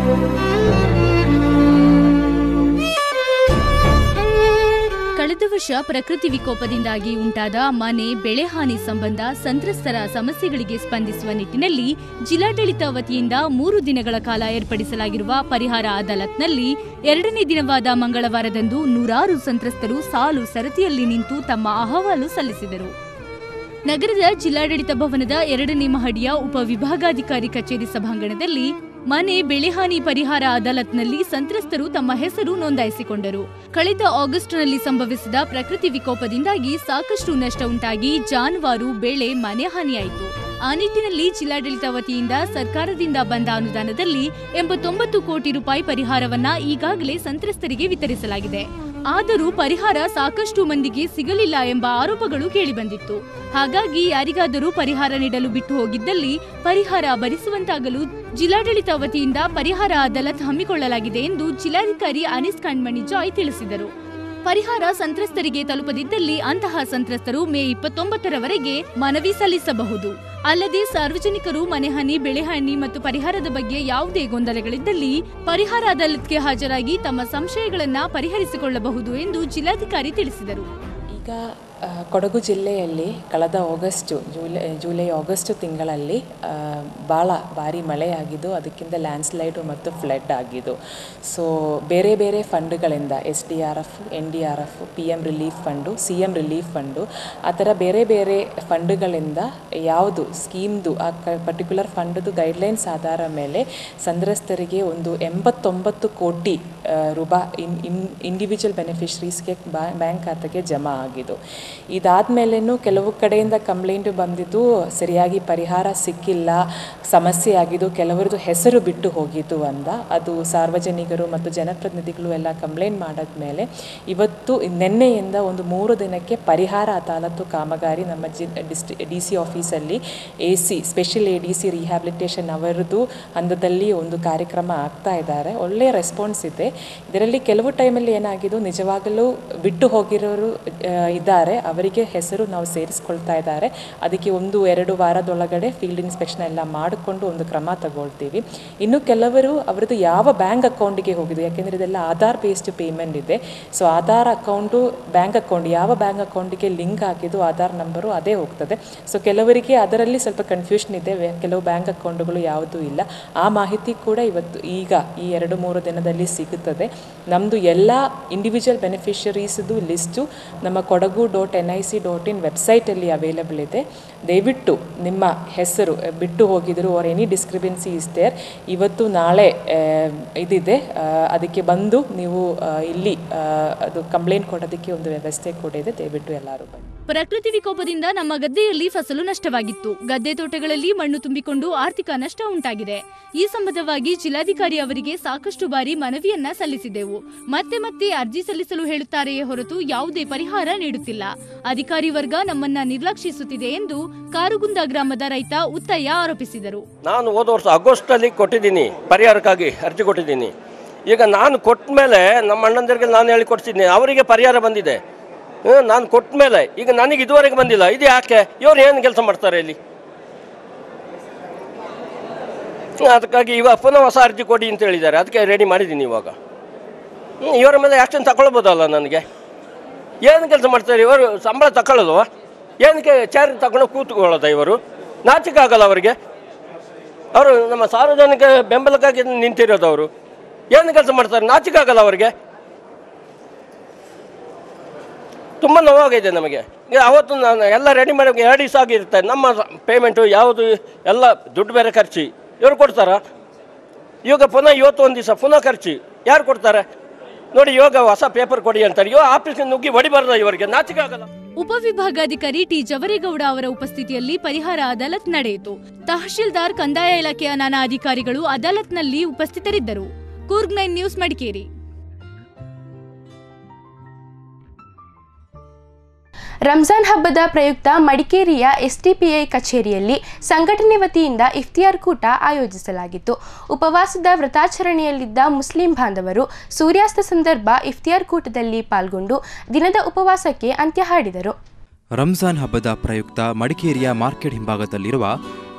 ಕಳೆದ ವರ್ಷ ಪ್ರಕೃತಿ ವಿಕೋಪದಿಂದಾಗಿ ಉಂಟಾದ ಮನೆ ಬೆಳೆ ಹಾನಿ ಸಂಬಂಧ ಸಂತ್ರಸ್ತರ ಸಮಸ್ಯೆಗಳಿಗೆ ಸ್ಪಂದಿಸುವ ನಿಟ್ಟಿನಲ್ಲಿ ಜಿಲ್ಲಾಡಳಿತ ವತಿಯಿಂದ ಮೂರು ದಿನಗಳ ಕಾಲ ಏರ್ಪಡಿಸಲಾಗಿರುವ ಪರಿಹಾರ ಅದಾಲತ್ನಲ್ಲಿ ಎರಡನೇ ದಿನವಾದ ಮಂಗಳವಾರದಂದು ನೂರಾರು ಸಂತ್ರಸ್ತರು ಸಾಲು ಸರತಿಯಲ್ಲಿ ನಿಂತು ತಮ್ಮ ಅಹವಾಲು ಸಲ್ಲಿಸಿದರು. ನಗರದ ಜಿಲ್ಲಾಡಳಿತ ಭವನದ ಎರಡನೇ ಮಹಡಿಯ ಉಪವಿಭಾಗಾಧಿಕಾರಿ ಕಚೇರಿ ಸಭಾಂಗಣದಲ್ಲಿ ಮನೆ ಬೆಳೆಹಾನಿ ಪರಿಹಾರ ಅದಾಲತ್ನಲ್ಲಿ ಸಂತ್ರಸ್ತರು ತಮ್ಮ ಹೆಸರು ನೋಂದಾಯಿಸಿಕೊಂಡರು. ಕಳೆದ ಆಗಸ್ಟ್ನಲ್ಲಿ ಸಂಭವಿಸಿದ ಪ್ರಕೃತಿ ವಿಕೋಪದಿಂದಾಗಿ ಸಾಕಷ್ಟು ನಷ್ಟ ಉಂಟಾಗಿ ಜಾನುವಾರು, ಬೆಳೆ, ಮನೆ ಹಾನಿಯಾಯಿತು. ಆ ನಿಟ್ಟಿನಲ್ಲಿ ಜಿಲ್ಲಾಡಳಿತ ವತಿಯಿಂದ ಸರ್ಕಾರದಿಂದ ಬಂದ ಅನುದಾನದಲ್ಲಿ ಎಂಬತ್ತೊಂಬತ್ತು ಕೋಟಿ ರೂಪಾಯಿ ಪರಿಹಾರವನ್ನ ಈಗಾಗಲೇ ಸಂತ್ರಸ್ತರಿಗೆ ವಿತರಿಸಲಾಗಿದೆ. ಆದರೂ ಪರಿಹಾರ ಸಾಕಷ್ಟು ಮಂದಿಗೆ ಸಿಗಲಿಲ್ಲ ಎಂಬ ಆರೋಪಗಳು ಕೇಳಿಬಂದಿತ್ತು. ಹಾಗಾಗಿ ಯಾರಿಗಾದರೂ ಪರಿಹಾರ ನೀಡಲು ಬಿಟ್ಟು ಹೋಗಿದ್ದಲ್ಲಿ ಪರಿಹಾರ ಭರಿಸುವಂತಾಗಲು ಜಿಲ್ಲಾಡಳಿತ ವತಿಯಿಂದ ಪರಿಹಾರ ಅದಾಲತ್ ಹಮ್ಮಿಕೊಳ್ಳಲಾಗಿದೆ ಎಂದು ಜಿಲ್ಲಾಧಿಕಾರಿ ಅನೀಸ್ ಕಣ್ಮಣಿ ಜಾಯ್ ತಿಳಿಸಿದರು. ಪರಿಹಾರ ಸಂತ್ರಸ್ತರಿಗೆ ತಲುಪದಿದ್ದಲ್ಲಿ ಅಂತಹ ಸಂತ್ರಸ್ತರು ಮೇ ಇಪ್ಪತ್ತೊಂಬತ್ತರವರೆಗೆ ಮನವಿ ಸಲ್ಲಿಸಬಹುದು. ಅಲ್ಲದೆ ಸಾರ್ವಜನಿಕರು ಮನೆಹಾನಿ, ಬೆಳೆಹಾನಿ ಮತ್ತು ಪರಿಹಾರದ ಬಗ್ಗೆ ಯಾವುದೇ ಗೊಂದಲಗಳಿದ್ದಲ್ಲಿ ಪರಿಹಾರ ಅದಾಲತ್ಗೆ ಹಾಜರಾಗಿ ತಮ್ಮ ಸಂಶಯಗಳನ್ನು ಪರಿಹರಿಸಿಕೊಳ್ಳಬಹುದು ಎಂದು ಜಿಲ್ಲಾಧಿಕಾರಿ ತಿಳಿಸಿದರು. ಈಗ ಕೊಡಗು ಜಿಲ್ಲೆಯಲ್ಲಿ ಕಳೆದ ಆಗಸ್ಟು ಜೂಲೈ ಜೂಲೈ ಆಗಸ್ಟ್ ತಿಂಗಳಲ್ಲಿ ಭಾಳ ಭಾರಿ ಮಳೆಯಾಗಿದ್ದು, ಅದಕ್ಕಿಂತ ಲ್ಯಾಂಡ್ಸ್ಲೈಡು ಮತ್ತು ಫ್ಲಡ್ ಆಗಿದ್ದು. ಸೊ ಬೇರೆ ಬೇರೆ ಫಂಡ್ಗಳಿಂದ S D R F, N D R F, P M relief fund, C M relief fund, ಆ ಥರ ಬೇರೆ ಬೇರೆ ಫಂಡ್ಗಳಿಂದ ಯಾವುದು ಸ್ಕೀಮ್ದು ಆ ಪರ್ಟಿಕ್ಯುಲರ್ ಫಂಡ್ದು ಗೈಡ್ಲೈನ್ಸ್ ಆಧಾರ ಮೇಲೆ ಸಂತ್ರಸ್ತರಿಗೆ ಒಂದು ಎಂಬತ್ತೊಂಬತ್ತು ಕೋಟಿ ರೂಪಾಯಿ ಇನ್ ಇನ್ ಇಂಡಿವಿಜುವಲ್ ಬೆನಿಫಿಷರೀಸ್ಗೆ ಬ್ಯಾಂಕ್ ಖಾತೆಗೆ ಜಮಾ ಆಗಿದ್ದು. ಇದಾದಮೇಲೇನು ಕೆಲವು ಕಡೆಯಿಂದ ಕಂಪ್ಲೇಂಟ್ ಬಂದಿದ್ದು, ಸರಿಯಾಗಿ ಪರಿಹಾರ ಸಿಕ್ಕಿಲ್ಲ, ಸಮಸ್ಯೆ ಆಗಿದ್ದು, ಕೆಲವರದು ಹೆಸರು ಬಿಟ್ಟು ಹೋಗಿದ್ದು ಅಂದ. ಅದು ಸಾರ್ವಜನಿಕರು ಮತ್ತು ಜನಪ್ರತಿನಿಧಿಗಳು ಎಲ್ಲ ಕಂಪ್ಲೇಂಟ್ ಮಾಡಿದ್ಮೇಲೆ ಇವತ್ತು ನಿನ್ನೆಯಿಂದ ಒಂದು ಮೂರು ದಿನಕ್ಕೆ ಪರಿಹಾರ ಅದಾಲತ್ತು ಕಾಮಗಾರಿ ನಮ್ಮ ಜಿ ಡಿಸ್ಟ್ರಿ ಡಿ ಸಿ ಆಫೀಸಲ್ಲಿ A C special A D C rehabilitation ಅವರದ್ದು ಹಂತದಲ್ಲಿ ಒಂದು ಕಾರ್ಯಕ್ರಮ ಆಗ್ತಾ ಇದ್ದಾರೆ. ಒಳ್ಳೆಯ ರೆಸ್ಪಾನ್ಸ್ ಇದೆ. ಇದರಲ್ಲಿ ಕೆಲವು ಟೈಮಲ್ಲಿ ಏನಾಗಿದ್ದು, ನಿಜವಾಗಲೂ ಬಿಟ್ಟು ಹೋಗಿರೋರು ಇದ್ದಾರೆ, ಅವರಿಗೆ ಹೆಸರು ನಾವು ಸೇರಿಸ್ಕೊಳ್ತಾ ಇದ್ದಾರೆ. ಅದಕ್ಕೆ ಒಂದು ಎರಡು ವಾರದೊಳಗಡೆ ಫೀಲ್ಡ್ ಇನ್ಸ್ಪೆಕ್ಷನ್ ಎಲ್ಲ ಮಾಡಿಕೊಂಡು ಒಂದು ಕ್ರಮ ತಗೊಳ್ತೀವಿ. ಇನ್ನು ಕೆಲವರು ಅವರದ್ದು ಯಾವ ಬ್ಯಾಂಕ್ ಅಕೌಂಟಿಗೆ ಹೋಗಿದ್ದು, ಯಾಕೆಂದರೆ ಇದೆಲ್ಲ ಆಧಾರ್ ಬೇಸ್ಡ್ ಪೇಮೆಂಟ್ ಇದೆ. So Aadhaar account bank account ಯಾವ ಬ್ಯಾಂಕ್ ಅಕೌಂಟಿಗೆ ಲಿಂಕ್ ಆಗಿದ್ದು ಆಧಾರ್ ನಂಬರು ಅದೇ ಹೋಗ್ತದೆ. ಸೊ ಕೆಲವರಿಗೆ ಅದರಲ್ಲಿ ಸ್ವಲ್ಪ ಕನ್ಫ್ಯೂಷನ್ ಇದೆ, ಕೆಲವು ಬ್ಯಾಂಕ್ ಅಕೌಂಟ್ಗಳು ಯಾವುದೂ ಇಲ್ಲ. ಆ ಮಾಹಿತಿ ಕೂಡ ಇವತ್ತು ಈಗ ಈ ಎರಡು ಮೂರು ದಿನದಲ್ಲಿ ಸಿಗುತ್ತದೆ. ನಮ್ಮದು ಎಲ್ಲ ಇಂಡಿವಿಜುವಲ್ ಬೆನಿಫಿಷರೀಸ್ದು ಲಿಸ್ಟು ನಮ್ಮ Kodagu dot N I C dot in ವೆಬ್ಸೈಟಲ್ಲಿ ಅವೈಲಬಲ್ ಇದೆ. ದಯವಿಟ್ಟು ನಿಮ್ಮ ಹೆಸರು ಬಿಟ್ಟು ಹೋಗಿದ್ರು or any discrepancy is there, ಇವತ್ತು ನಾಳೆ ಇದಿದೆ, ಅದಕ್ಕೆ ಬಂದು ನೀವು ಇಲ್ಲಿ ಅದು ಕಂಪ್ಲೇಂಟ್ ಕೊಡೋದಕ್ಕೆ ಒಂದು ವ್ಯವಸ್ಥೆ ಕೂಡ ಇದೆ. ದಯವಿಟ್ಟು ಎಲ್ಲರೂ ಬನ್ನಿ. ಪ್ರಕೃತಿ ವಿಕೋಪದಿಂದ ನಮ್ಮ ಗದ್ದೆಯಲ್ಲಿ ಫಸಲು ನಷ್ಟವಾಗಿತ್ತು. ಗದ್ದೆ ತೋಟಗಳಲ್ಲಿ ಮಣ್ಣು ತುಂಬಿಕೊಂಡು ಆರ್ಥಿಕ ನಷ್ಟ ಉಂಟಾಗಿದೆ. ಈ ಸಂಬಂಧವಾಗಿ ಜಿಲ್ಲಾಧಿಕಾರಿ ಅವರಿಗೆ ಸಾಕಷ್ಟು ಬಾರಿ ಮನವಿಯನ್ನ ಸಲ್ಲಿಸಿದ್ದೆವು. ಮತ್ತೆ ಮತ್ತೆ ಅರ್ಜಿ ಸಲ್ಲಿಸಲು ಹೇಳುತ್ತಾರೆಯೇ ಹೊರತು ಯಾವುದೇ ಪರಿಹಾರ ನೀಡುತ್ತಿಲ್ಲ. ಅಧಿಕಾರಿ ವರ್ಗ ನಮ್ಮನ್ನ ನಿರ್ಲಕ್ಷಿಸುತ್ತಿದೆ ಎಂದು ಕಾರುಗುಂದ ಗ್ರಾಮದ ರೈತ ಉತ್ತಯ್ಯ ಆರೋಪಿಸಿದರು. ನಾನು ಹೋದ ವರ್ಷ ಆಗಸ್ಟ್ ಅಲ್ಲಿ ಕೊಟ್ಟಿದ್ದೀನಿ, ಪರಿಹಾರಕ್ಕಾಗಿ ಅರ್ಜಿ ಕೊಟ್ಟಿದ್ದೀನಿ. ಈಗ ನಾನು ಕೊಟ್ಟ ಮೇಲೆ ನಮ್ಮ ಅಣ್ಣಂದರಿಗೆ ನಾನು ಹೇಳಿ ಕೊಡ್ತಿದ್ದೀನಿ, ಅವರಿಗೆ ಪರಿಹಾರ ಬಂದಿದೆ. ನಾನು ಕೊಟ್ಟ ಮೇಲೆ ಈಗ ನನಗೆ ಇದುವರೆಗೆ ಬಂದಿಲ್ಲ. ಇದು ಯಾಕೆ? ಇವರು ಏನು ಕೆಲಸ ಮಾಡ್ತಾರೆ ಇಲ್ಲಿ? ಅದಕ್ಕಾಗಿ ಇವಾಗ ಪುನಃ ಹೊಸ ಅರ್ಜಿ ಕೊಡಿ ಅಂತ ಹೇಳಿದ್ದಾರೆ. ಅದಕ್ಕೆ ರೆಡಿ ಮಾಡಿದ್ದೀನಿ ಇವಾಗ. ಇವರ ಮೇಲೆ ಆ್ಯಕ್ಷನ್ ತಗೊಳ್ಬೋದಲ್ಲ ನನಗೆ? ಏನು ಕೆಲಸ ಮಾಡ್ತಾರೆ ಇವರು? ಸಂಬಳ ತಗೊಳ್ಳೋದು ಏನಕ್ಕೆ? ಚೇರ್ ತಗೊಂಡು ಕೂತ್ಕೊಳ್ಳೋದ ಇವರು? ನಾಚಿಕೆ ಆಗಲ್ಲ ಅವರಿಗೆ? ಅವರು ನಮ್ಮ ಸಾರ್ವಜನಿಕ ಬೆಂಬಲಕ್ಕಾಗಿ ನಿಂತಿರೋದು. ಅವರು ಏನು ಕೆಲಸ ಮಾಡ್ತಾರೆ? ನಾಚಿಕೆ ಆಗಲ್ಲ ಅವರಿಗೆ? ತುಂಬ ನೋವಾಗಿದೆ ನಮಗೆ. ಅವತ್ತು ನಾನು ಎಲ್ಲ ರೆಡಿ ಮಾಡಿ ಎರಡು ದಿವಸ ಆಗಿರುತ್ತೆ. ನಮ್ಮ ಪೇಮೆಂಟು ಯಾವುದು ಎಲ್ಲ ದುಡ್ಡು ಬೇರೆ ಖರ್ಚು ಇವರು ಕೊಡ್ತಾರಾ? ಇವಾಗ ಪುನಃ ಇವತ್ತು ಒಂದು ದಿವಸ ಪುನಃ ಖರ್ಚು ಯಾರು ಕೊಡ್ತಾರೆ ನೋಡಿ? ಇವಾಗ ಹೊಸ ಪೇಪರ್ ಕೊಡಿ ಅಂತಾರೆ. ಇವಾಗ ಆಫೀಸ್ಗೆ ನುಗ್ಗಿ ಹೊಡಿಬಾರ್ದ ಇವರಿಗೆ? ನಾಚಿಕೆ ಆಗಲ್ಲ? ಉಪವಿಭಾಗಾಧಿಕಾರಿ ಟಿ ಜವರೇಗೌಡ ಅವರ ಉಪಸ್ಥಿತಿಯಲ್ಲಿ ಪರಿಹಾರ ಅದಾಲತ್ ನಡೆಯಿತು. ತಹಶೀಲ್ದಾರ್, ಕಂದಾಯ ಇಲಾಖೆಯ ನಾನಾ ಅಧಿಕಾರಿಗಳು ಅದಾಲತ್ನಲ್ಲಿ ಉಪಸ್ಥಿತರಿದ್ದರು. Coorg nine news, Madikeri. ರಂಜಾನ್ ಹಬ್ಬದ ಪ್ರಯುಕ್ತ ಮಡಿಕೇರಿಯ ಎಸ್ಡಿಪಿಐ ಕಚೇರಿಯಲ್ಲಿ ಸಂಘಟನೆ ವತಿಯಿಂದ ಇಫ್ತಿಯಾರ್ ಕೂಟ ಆಯೋಜಿಸಲಾಗಿತ್ತು. ಉಪವಾಸದ ವ್ರತಾಚರಣೆಯಲ್ಲಿದ್ದ ಮುಸ್ಲಿಂ ಬಾಂಧವರು ಸೂರ್ಯಾಸ್ತ ಸಂದರ್ಭ ಇಫ್ತಿಯಾರ್ ಕೂಟದಲ್ಲಿ ಪಾಲ್ಗೊಂಡು ದಿನದ ಉಪವಾಸಕ್ಕೆ ಅಂತ್ಯ ಹಾಡಿದರು. ರಂಜಾನ್ ಹಬ್ಬದ ಪ್ರಯುಕ್ತ ಮಡಿಕೇರಿಯ ಮಾರ್ಕೆಟ್ ಹಿಂಭಾಗದಲ್ಲಿರುವ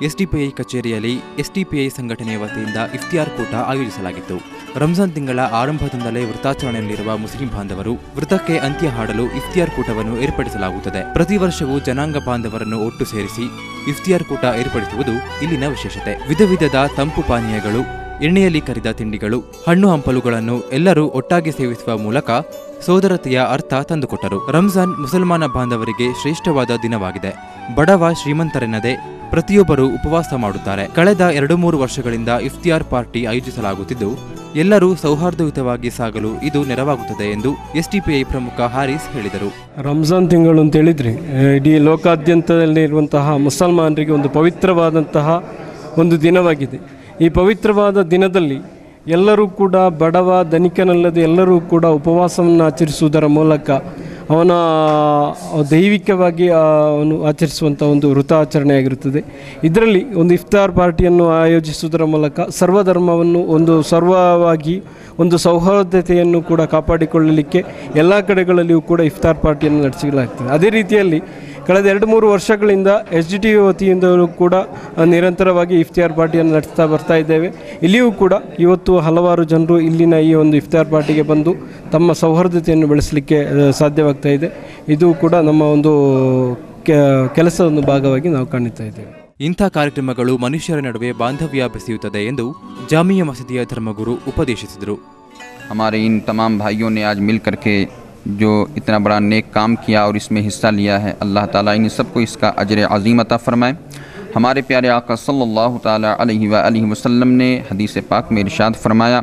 ಎಸ್ಡಿಪಿಐ ಕಚೇರಿಯಲ್ಲಿ ಎಸ್ಡಿಪಿಐ ಸಂಘಟನೆಯ ವತಿಯಿಂದ ಇಫ್ತಿಯಾರ್ ಕೂಟ ಆಯೋಜಿಸಲಾಗಿತ್ತು. ರಂಜಾನ್ ತಿಂಗಳ ಆರಂಭದಿಂದಲೇ ವೃತಾಚರಣೆಯಲ್ಲಿರುವ ಮುಸ್ಲಿಂ ಬಾಂಧವರು ವೃತಕ್ಕೆ ಅಂತ್ಯ ಹಾಡಲು ಇಫ್ತಿಯಾರ್ ಕೂಟವನ್ನು ಏರ್ಪಡಿಸಲಾಗುತ್ತದೆ. ಪ್ರತಿ ವರ್ಷವೂ ಜನಾಂಗ ಬಾಂಧವರನ್ನು ಒಟ್ಟು ಸೇರಿಸಿ ಇಫ್ತಿಯಾರ್ ಕೂಟ ಏರ್ಪಡಿಸುವುದು ಇಲ್ಲಿನ ವಿಶೇಷತೆ. ವಿಧ ವಿಧದ ತಂಪು ಪಾನೀಯಗಳು, ಎಣ್ಣೆಯಲ್ಲಿ ಕರಿದ ತಿಂಡಿಗಳು, ಹಣ್ಣು ಹಂಪಲುಗಳನ್ನು ಎಲ್ಲರೂ ಒಟ್ಟಾಗಿ ಸೇವಿಸುವ ಮೂಲಕ ಸೋದರತೆಯ ಅರ್ಥ ತಂದುಕೊಟ್ಟರು. ರಂಜಾನ್ ಮುಸಲ್ಮಾನ ಬಾಂಧವರಿಗೆ ಶ್ರೇಷ್ಠವಾದ ದಿನವಾಗಿದೆ. ಬಡವ ಶ್ರೀಮಂತರೆನ್ನದೆ ಪ್ರತಿಯೊಬ್ಬರು ಉಪವಾಸ ಮಾಡುತ್ತಾರೆ. ಕಳೆದ ಎರಡು ಮೂರು ವರ್ಷಗಳಿಂದ ಇಫ್ತಿಯಾರ್ ಪಾರ್ಟಿ ಆಯೋಜಿಸಲಾಗುತ್ತಿದ್ದು ಎಲ್ಲರೂ ಸೌಹಾರ್ದಯುತವಾಗಿ ಸಾಗಲು ಇದು ನೆರವಾಗುತ್ತದೆ ಎಂದು ಎಸ್ಡಿಪಿಐ ಪ್ರಮುಖ ಹಾರಿಸ್ ಹೇಳಿದರು. ರಂಜಾನ್ ತಿಂಗಳು ಅಂತ ಹೇಳಿದರೆ ಇಡೀ ಲೋಕಾದ್ಯಂತದಲ್ಲಿ ಇರುವಂತಹ ಮುಸಲ್ಮಾನರಿಗೆ ಒಂದು ಪವಿತ್ರವಾದಂತಹ ಒಂದು ದಿನವಾಗಿದೆ. ಈ ಪವಿತ್ರವಾದ ದಿನದಲ್ಲಿ ಎಲ್ಲರೂ ಕೂಡ ಬಡವ ಧನಿಕನಲ್ಲದೆ ಎಲ್ಲರೂ ಕೂಡ ಉಪವಾಸವನ್ನು ಆಚರಿಸುವುದರ ಮೂಲಕ ಅವನ ದೈವಿಕವಾಗಿ ಅವನು ಆಚರಿಸುವಂಥ ಒಂದು ವೃತಾಚರಣೆಯಾಗಿರುತ್ತದೆ. ಇದರಲ್ಲಿ ಒಂದು ಇಫ್ತಾರ್ ಪಾರ್ಟಿಯನ್ನು ಆಯೋಜಿಸುವುದರ ಮೂಲಕ ಸರ್ವಧರ್ಮವನ್ನು ಒಂದು ಸರ್ವವಾಗಿ ಒಂದು ಸೌಹಾರ್ದತೆಯನ್ನು ಕೂಡ ಕಾಪಾಡಿಕೊಳ್ಳಲಿಕ್ಕೆ ಎಲ್ಲ ಕಡೆಗಳಲ್ಲಿಯೂ ಕೂಡ ಇಫ್ತಾರ್ ಪಾರ್ಟಿಯನ್ನು ನಡೆಸಲಾಗ್ತದೆ. ಅದೇ ರೀತಿಯಲ್ಲಿ ಕಳೆದ ಎರಡು ಮೂರು ವರ್ಷಗಳಿಂದ ಎಸ್ ಡಿ ಟಿ ವತಿಯಿಂದಲೂ ಕೂಡ ನಿರಂತರವಾಗಿ ಇಫ್ತಿಯಾರ್ ಪಾರ್ಟಿಯನ್ನು ನಡೆಸ್ತಾ ಬರ್ತಾ ಇದ್ದೇವೆ. ಇಲ್ಲಿಯೂ ಕೂಡ ಇವತ್ತು ಹಲವಾರು ಜನರು ಇಲ್ಲಿನ ಈ ಒಂದು ಇಫ್ತಿಯಾರ್ ಪಾರ್ಟಿಗೆ ಬಂದು ತಮ್ಮ ಸೌಹಾರ್ದತೆಯನ್ನು ಬೆಳೆಸಲಿಕ್ಕೆ ಸಾಧ್ಯವಾಗ್ತಾ ಇದೆ. ಇದು ಕೂಡ ನಮ್ಮ ಒಂದು ಕೆಲಸದ ಒಂದು ಭಾಗವಾಗಿ ನಾವು ಕಾಣುತ್ತಾ ಇದ್ದೇವೆ. ಇಂಥ ಕಾರ್ಯಕ್ರಮಗಳು ಮನುಷ್ಯರ ನಡುವೆ ಬಾಂಧವ್ಯ ಬೆಸೆಯುತ್ತದೆ ಎಂದು ಜಾಮಿಯಾ ಮಸೀದಿಯ ಧರ್ಮಗುರು ಉಪದೇಶಿಸಿದರು. हमारे इन तमाम भाइयों ने आज मिल करके जो इतना बड़ा नेक काम किया और इसमें हिस्सा लिया है, अल्लाह ताला इन सबको इसका अजर अज़ीम अता फ़रमाए। हमारे प्यारे आका सल्लल्लाहु ताला अलैहि व आलिहि वसल्लम ने हदीस पाक में इरशाद फरमाया,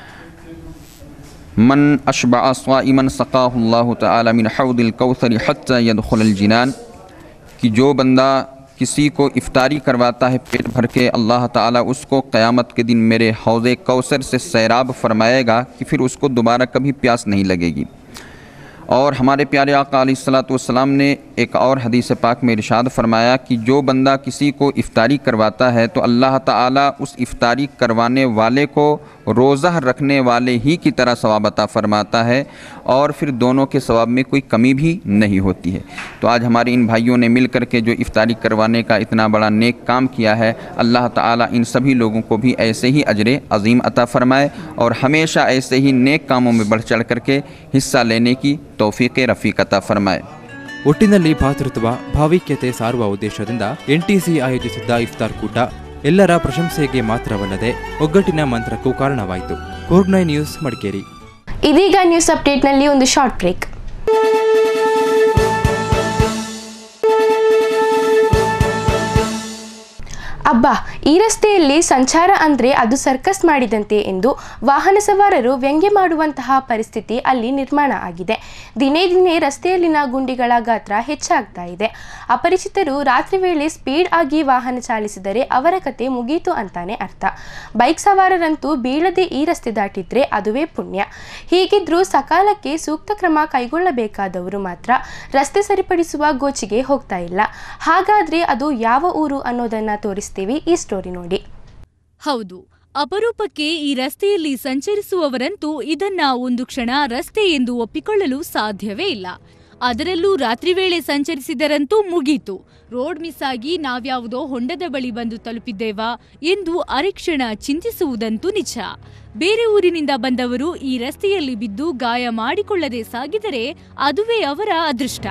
मन अशबअ स्वाइमन सक़ाहुल्लाहु ताला मिन हौदिल कौसर हत्ता यदखुलल जिनान, कि जो बंदा किसी को इफ्तारी करवाता है पेट भर के, अल्लाह ताला उसको क़यामत के दिन मेरे हौज़े कौसर से सैराब फरमाएगा कि फिर उसको दोबारा कभी प्यास नहीं लगेगी। और हमारे प्यारे आका अलैहिस्सलातु वस्सलाम ने एक और हदीस पाक में इरशाद फरमाया कि जो बंदा किसी को इफ्तारी करवाता है तो अल्लाह ताला उस इफ्तारी करवाने वाले को रोज़ा रखने वाले ही की तरह सवाब अता फरमाता है और फिर दोनों के सवाब में कोई कमी भी नहीं होती है। तो आज हमारे इन भाइयों ने मिल कर के जो इफ्तारी करवाने का इतना बड़ा नेक काम किया है, अल्लाह ताला इन सभी लोगों को भी ऐसे ही अजर अज़ीम अता फ़रमाए और हमेशा ऐसे ही नेक कामों में बढ़ चढ़ करके हिस्सा लेने की तौफीक़ रफ़ीक़ अता फ़रमाए। ಒಟ್ಟಿನಲ್ಲಿ ಭಾತೃತ್ವ ಭಾವೈಕ್ಯತೆ ಸಾರುವ ಉದ್ದೇಶದಿಂದ ಎನ್ಟಿಸಿ ಆಯೋಜಿಸಿದ್ದ ಇಫ್ತಾರ್ ಕೂಟ ಎಲ್ಲರ ಪ್ರಶಂಸೆಗೆ ಮಾತ್ರವಲ್ಲದೆ ಒಗ್ಗಟ್ಟಿನ ಮಂತ್ರಕ್ಕೂ ಕಾರಣವಾಯಿತು. Coorg nine news Madikeri. ಇದೀಗ ನ್ಯೂಸ್ ಅಪ್ಡೇಟ್ನಲ್ಲಿ ಒಂದು ಶಾರ್ಟ್ ಬ್ರೇಕ್. ಅಬ್ಬಾ, ಈ ರಸ್ತೆಯಲ್ಲಿ ಸಂಚಾರ ಅಂದರೆ ಅದು ಸರ್ಕಸ್ ಮಾಡಿದಂತೆ ಎಂದು ವಾಹನ ಸವಾರರು ವ್ಯಂಗ್ಯ ಮಾಡುವಂತಹ ಪರಿಸ್ಥಿತಿ ಅಲ್ಲಿ ನಿರ್ಮಾಣ ಆಗಿದೆ. ದಿನೇ ದಿನೇ ರಸ್ತೆಯಲ್ಲಿನ ಗುಂಡಿಗಳ ಗಾತ್ರ ಹೆಚ್ಚಾಗ್ತಾ ಇದೆ. ಅಪರಿಚಿತರು ರಾತ್ರಿ ವೇಳೆ ಸ್ಪೀಡ್ ಆಗಿ ವಾಹನ ಚಾಲಿಸಿದರೆ ಅವರ ಕತೆ ಮುಗೀತು ಅಂತಾನೆ ಅರ್ಥ. ಬೈಕ್ ಸವಾರರಂತೂ ಬೀಳದೆ ಈ ರಸ್ತೆ ದಾಟಿದ್ರೆ ಅದುವೇ ಪುಣ್ಯ. ಹೀಗಿದ್ರೂ ಸಕಾಲಕ್ಕೆ ಸೂಕ್ತ ಕ್ರಮ ಕೈಗೊಳ್ಳಬೇಕಾದವರು ಮಾತ್ರ ರಸ್ತೆ ಸರಿಪಡಿಸುವ ಗೋಚಿಗೆ ಹೋಗ್ತಾ ಇಲ್ಲ. ಹಾಗಾದ್ರೆ ಅದು ಯಾವ ಊರು ಅನ್ನೋದನ್ನ ತೋರಿಸ್ತೀವಿ, ಈ ಸ್ಟೋರಿ ನೋಡಿ. ಹೌದು, ಅಪರೂಪಕ್ಕೆ ಈ ರಸ್ತೆಯಲ್ಲಿ ಸಂಚರಿಸುವವರಂತೂ ಇದನ್ನ ಒಂದು ಕ್ಷಣ ರಸ್ತೆ ಎಂದು ಒಪ್ಪಿಕೊಳ್ಳಲು ಸಾಧ್ಯವೇ ಇಲ್ಲ. ಅದರಲ್ಲೂ ರಾತ್ರಿ ವೇಳೆ ಸಂಚರಿಸಿದರಂತೂ ಮುಗೀತು. ರೋಡ್ ಮಿಸ್ ಆಗಿ ನಾವ್ಯಾವುದೋ ಹೊಂಡದ ಬಳಿ ಬಂದು ತಲುಪಿದ್ದೇವಾ ಎಂದು ಅರೆಕ್ಷಣ ಚಿಂತಿಸುವುದಂತೂ ನಿಜ. ಬೇರೆ ಊರಿನಿಂದ ಬಂದವರು ಈ ರಸ್ತೆಯಲ್ಲಿ ಬಿದ್ದು ಗಾಯ ಮಾಡಿಕೊಳ್ಳದೆ ಸಾಗಿದರೆ ಅದುವೇ ಅವರ ಅದೃಷ್ಟ.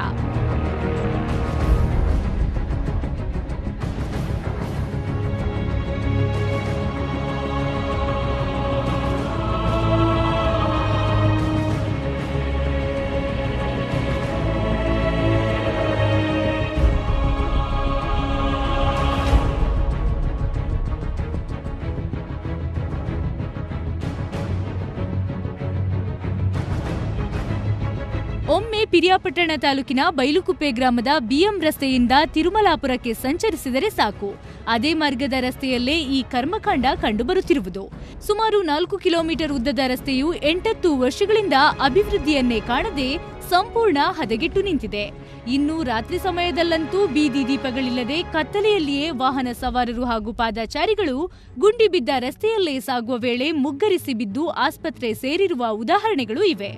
ಒಮ್ಮೆ ಪಿರಿಯಾಪಟ್ಟಣ ತಾಲೂಕಿನ ಬೈಲುಕುಪ್ಪೆ ಗ್ರಾಮದ ಬಿಎಂ ರಸ್ತೆಯಿಂದ ತಿರುಮಲಾಪುರಕ್ಕೆ ಸಂಚರಿಸಿದರೆ ಸಾಕು, ಅದೇ ಮಾರ್ಗದ ರಸ್ತೆಯಲ್ಲೇ ಈ ಕರ್ಮಕಾಂಡ ಕಂಡುಬರುತ್ತಿರುವುದು. ಸುಮಾರು ನಾಲ್ಕು ಕಿಲೋಮೀಟರ್ ಉದ್ದದ ರಸ್ತೆಯು ಎಂಟತ್ತು ವರ್ಷಗಳಿಂದ ಅಭಿವೃದ್ಧಿಯನ್ನೇ ಕಾಣದೆ ಸಂಪೂರ್ಣ ಹದಗೆಟ್ಟು ನಿಂತಿದೆ. ಇನ್ನು ರಾತ್ರಿ ಸಮಯದಲ್ಲಂತೂ ಬೀದಿ ದೀಪಗಳಿಲ್ಲದೆ ಕತ್ತಲೆಯಲ್ಲಿಯೇ ವಾಹನ ಸವಾರರು ಹಾಗೂ ಪಾದಚಾರಿಗಳು ಗುಂಡಿ ಬಿದ್ದ ರಸ್ತೆಯಲ್ಲೇ ಸಾಗುವ ವೇಳೆ ಮುಗ್ಗರಿಸಿ ಬಿದ್ದು ಆಸ್ಪತ್ರೆ ಸೇರಿರುವ ಉದಾಹರಣೆಗಳು ಇವೆ.